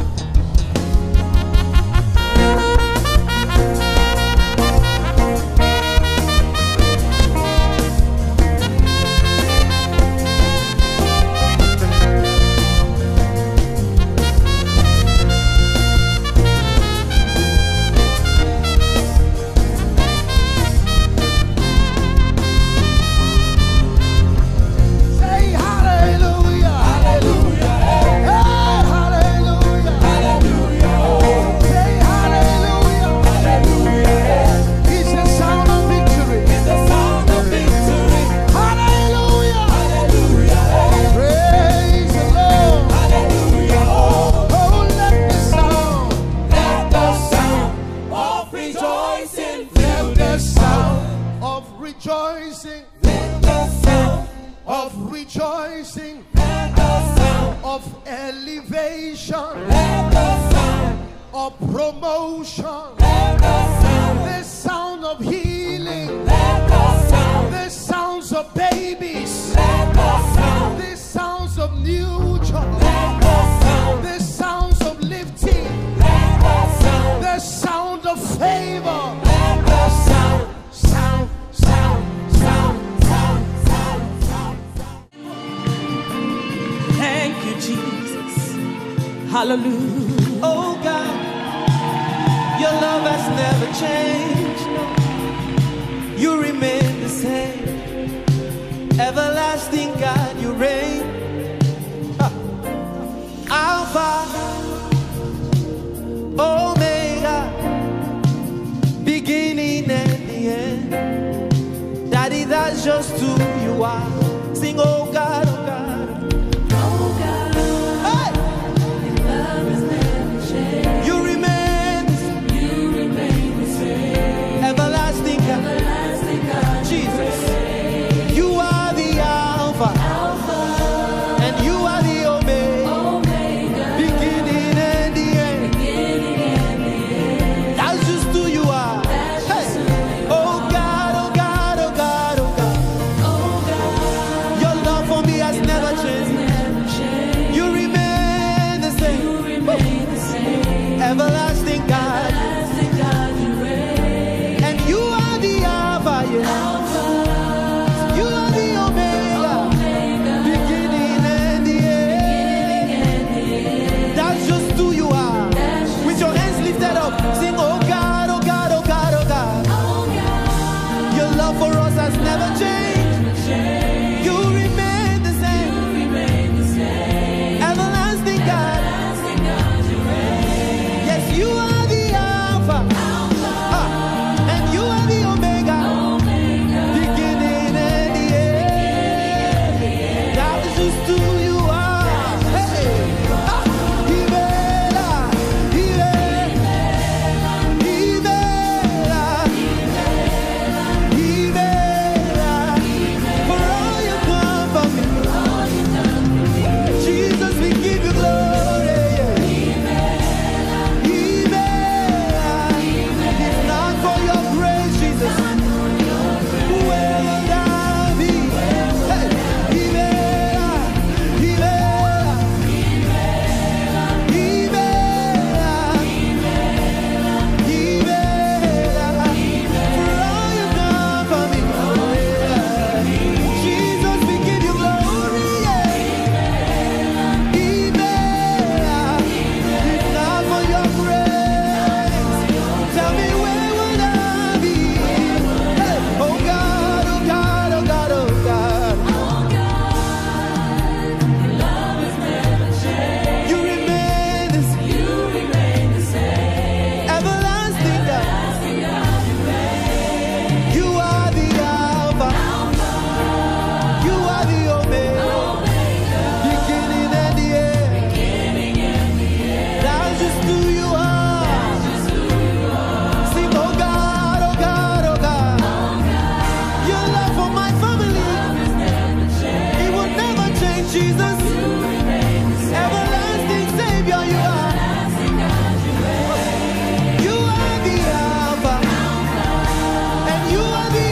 Promotion, the sound of healing, of babies. Let the sound. These sounds of new joy. Let the sound. These sounds of lifting. Let the sound. The sound of favor. Let the sound. Sound, sound, sound, sound, sound, sound, sound. Thank you, Jesus. Hallelujah. Oh God, your love has never changed. No. You remain the same. Everlasting God, you reign. Alpha, Omega, beginning and the end. Daddy, that's just who you are. Sing, oh God, oh God. Oh God, Hey! your love has never changed. You remain You remain the same. everlasting God. Everlasting God, Jesus, you are the Alpha, Alpha, and you are the Omega, Omega, beginning and the end. beginning and the end. That's just who you are. That's Hey! just who you Oh God, oh God, oh God, oh God. Oh God, Your love for me has never has changed. never changed. You remain the You same. remain the same. Everlasting God, Everlasting God, you reign. and you are the Alpha, yeah. Alpha, You are the Omega, Omega, beginning and the end. and the end. That's just who you are. That's just With your hands lifted up, sing, oh God, oh God, oh God, oh God. Oh God, Your love for us has never changed. never changed. You remain the same. You remain the same. Everlasting God. Everlasting God, you reign. Yes, you are the Alpha. Ah, and you are the Omega. Omega, Beginning and the end. That is just who you are. Hey. Ah, Ibela, Ibela, Ibela, Ibela. For all you've done for me. Jesus, we give you glory. If not for your grace, Jesus, where would I be? Hey, for all you've done for me. Jesus, we give you glory. If not for your grace, tell me where would I be? Hey, oh God, oh God, oh God, oh God. love has never changed. You remain the same. You remain the same. Everlasting God. Everlasting God, you reign. You are the Alpha. You are the Omega. Beginning and the end. That's just who you are. Sing, oh God, oh God, oh God. Your love for my family, it will never change, Jesus. Everlasting Savior, you are. You are the Alpha, and you are the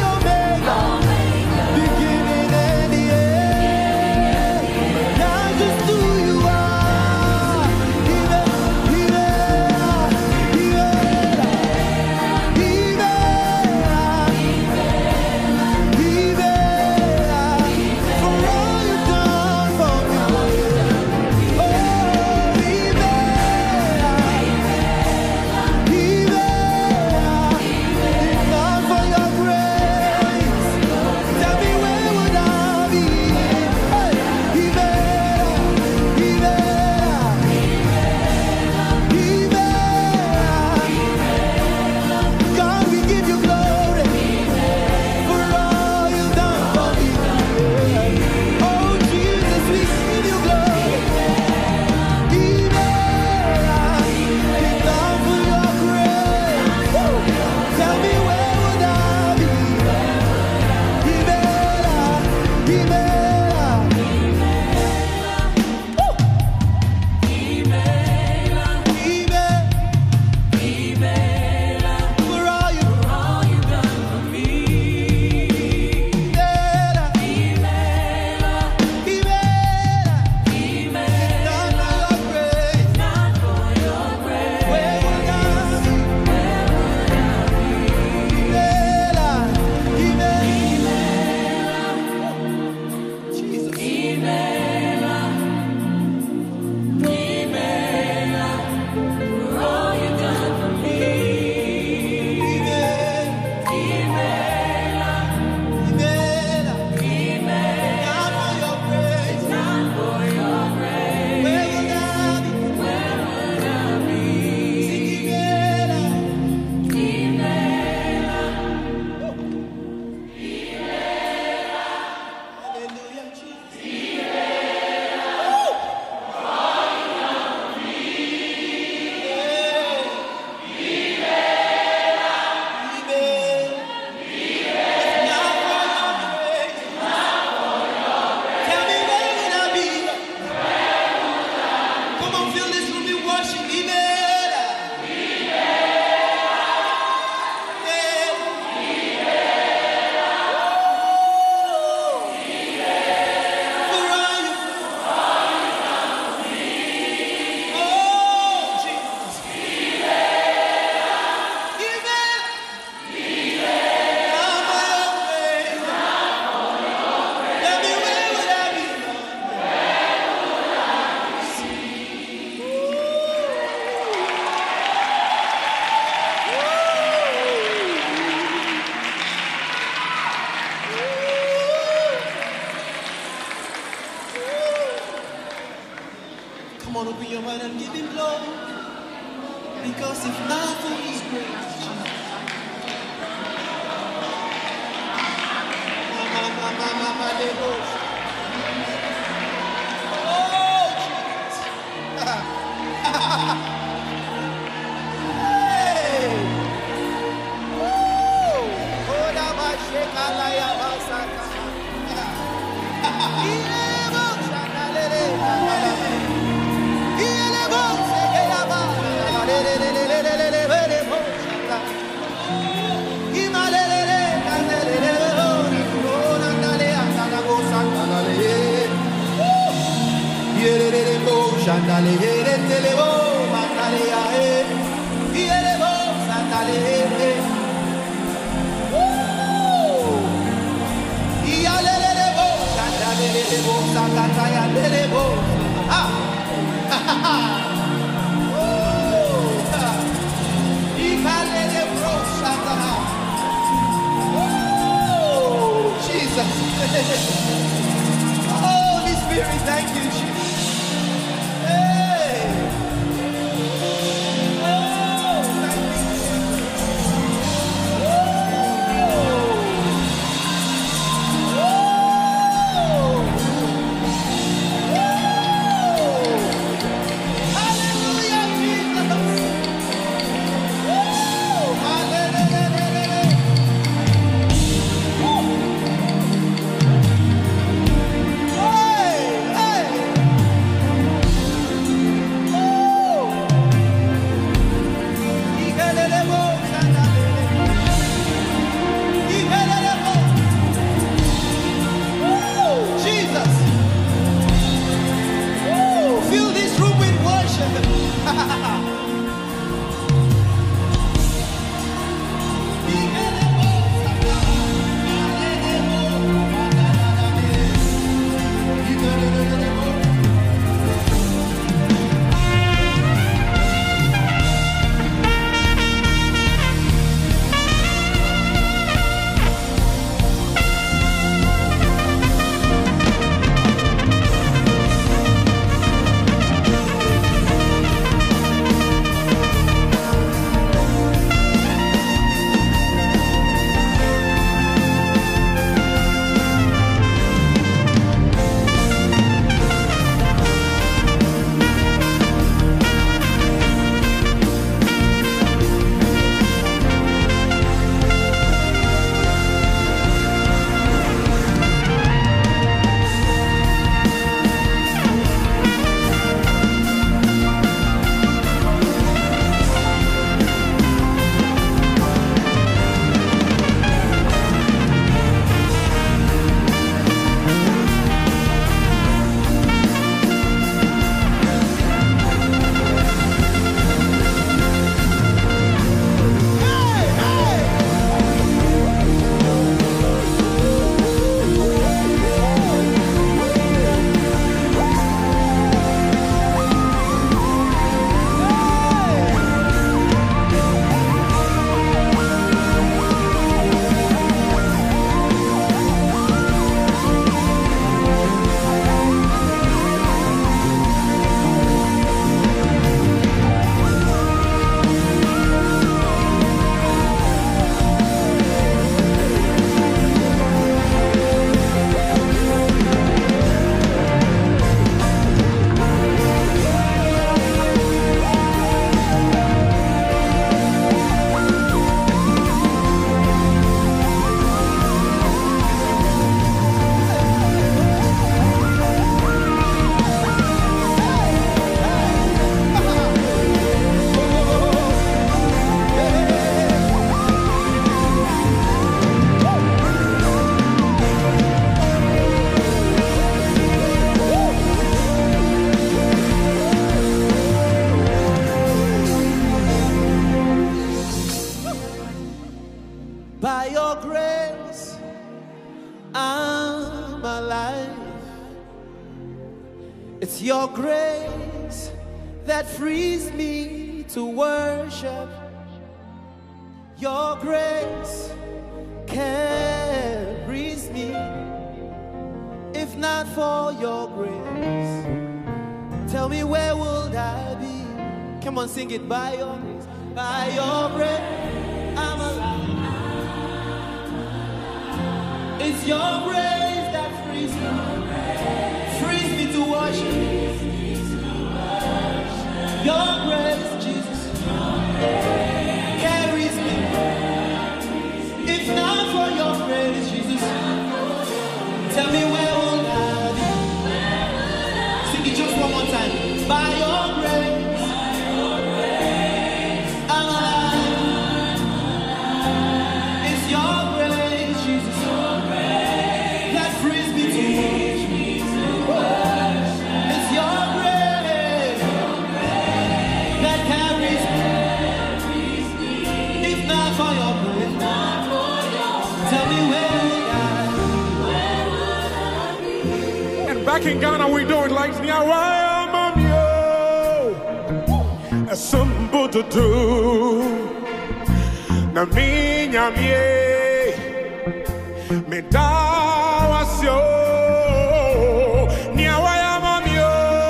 on, open your mouth and give him glory. Because if not for his grace, oh, Jesus. Hey. Woo. Oda ba shekala ya basaka. Ilebo shakalele. Ilebo sekela ba. Lelelelelelelelelebo shaka. Imalelele kandelele. Ona ndale andala go sangalele. Yelelelebo shandale yetelebo mandale ya e. Yelebo sandale e. Yalelelebo shandale lelebo sakata ya lelebo. Ah. Ikalelebo sakata. Jesus. Holy Spirit, thank you, Jesus. Hey. Oh, thank you, Jesus. Hallelujah, Jesus. Hallelujah. Jesus. Fill this room with worship. By your grace, I'm alive. It's your grace that frees me to worship. Your grace carries me. If not for your grace, tell Tell me where would I be? Come on, sing it. By your grace, by your grace, I'm alive. It's your grace that frees me to worship. Your grace, Jesus, carries me. If not for your grace, Jesus, tell me where will I be? Sing it just one more time. By your grace, I'm alive. It's your grace, Jesus, that frees me to worship. It's your grace that carries me. If not for your grace, tell me where would I be? And back in Ghana, we do it like a simple to do. Na minha me da wasio. Niawaya mamio,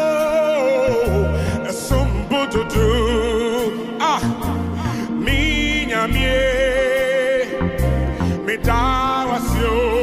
a simple to do. Ah, minha me da wasio.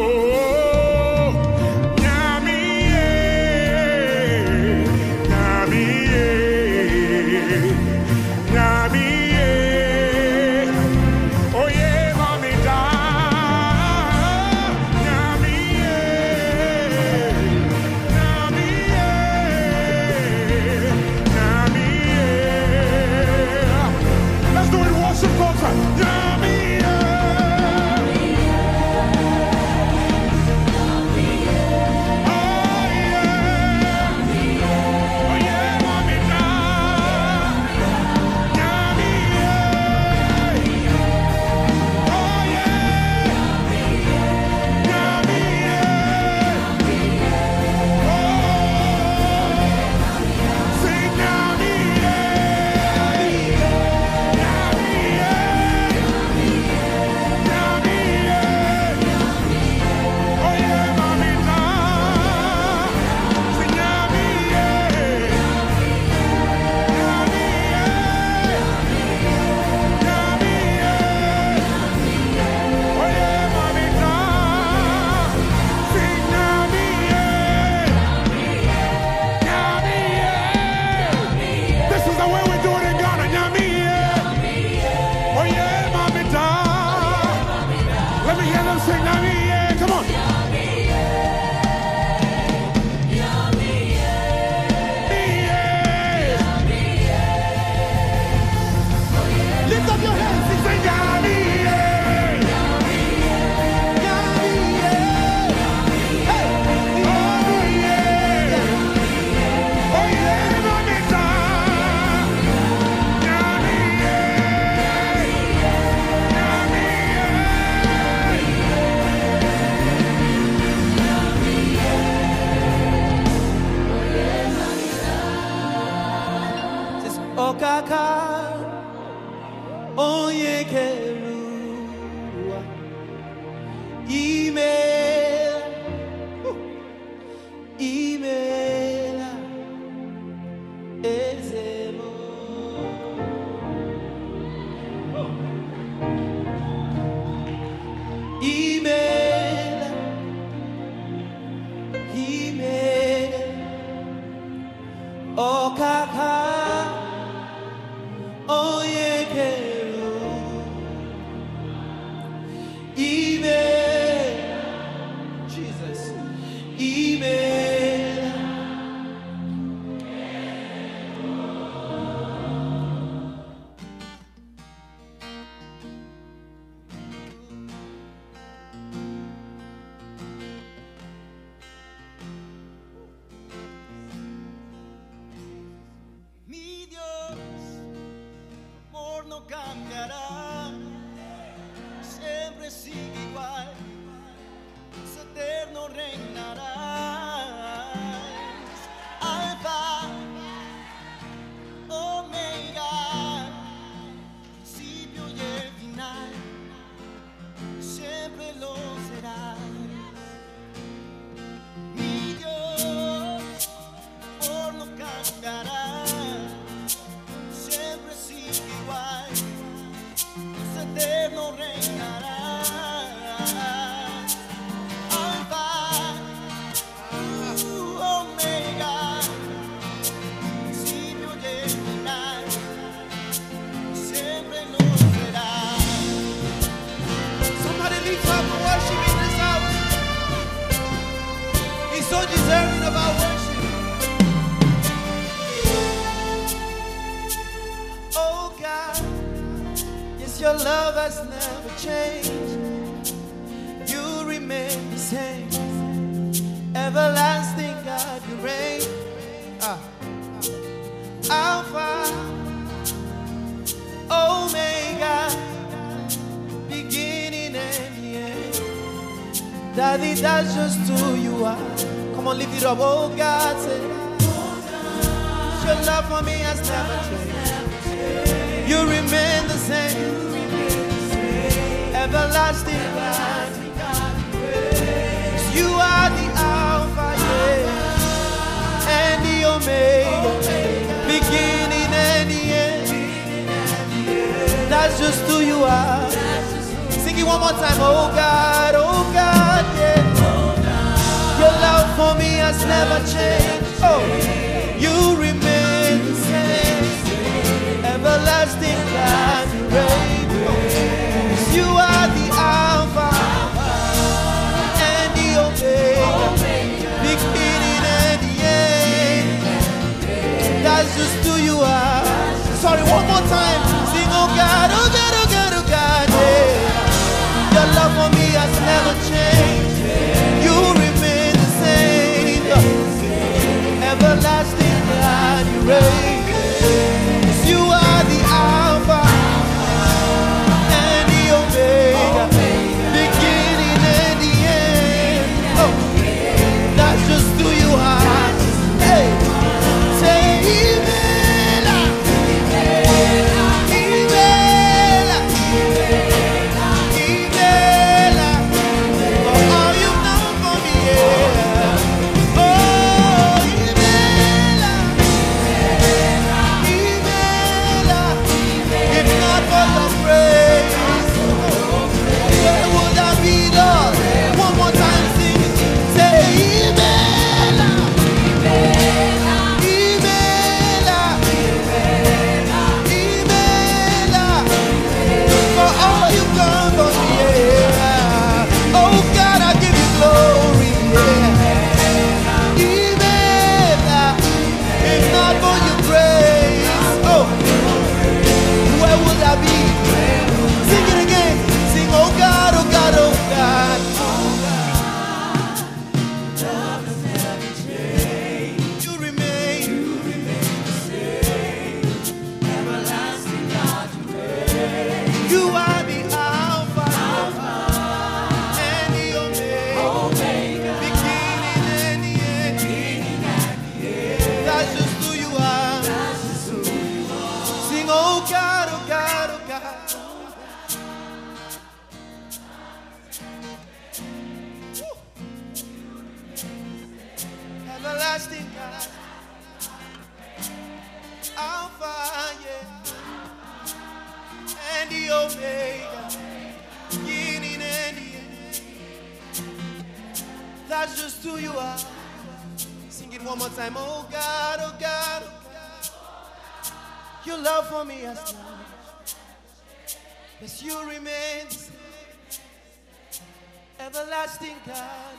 Okaka, onye kerua, imela, ezemo. Imela, okaka. Oye keru, email, Jesus, email. Mi Dios, amor no cambiará, siempre sigue igual, es eterno reinará. same. Everlasting God, you reign. Alpha, Omega, beginning and the end. Daddy, that's just who you are. Come on, lift it up. Oh God, say, your love for me has never changed. You remain the same. Everlasting God. You are the Alpha, yeah, and the Omega, beginning and the end. That's just who you are. Sing it one more time. Oh God, yeah. Your love for me has never changed. Oh, you remain the same. Everlasting God, you reign. You are the Alpha and the Omega, beginning and the end. That's just who you are. Sorry, one more time. Sing, oh God, oh God, oh God, oh God, yeah. Your love for me has never changed. You remain the same. Everlasting God, you reign. You are the Alpha and the Omega, beginning and the end. Oh, that's just who you are. Hey, say Imela, Imela, Imela, for all you've done for me, yeah. Oh, Imela, Imela, if not for your praise, where would I be, Lord? One more time, sing it. Say Imela, Imela, Imela, for all you've done for me, yeah. Oh God, I give you glory, yeah. Imela, if not for your grace, oh, where would I be? Sing it again. Sing, oh God, oh God, oh God. You remain. You are the Alpha and the Omega, beginning and the end. That's just who you are. Sing, oh God, oh God, oh God. Everlasting God, Alpha, yeah, and the Omega, beginning and the end. That's just who you are. Sing it one more time. Oh God, oh God, oh God. Your love for me has never. Yes, you remain the same. Everlasting God.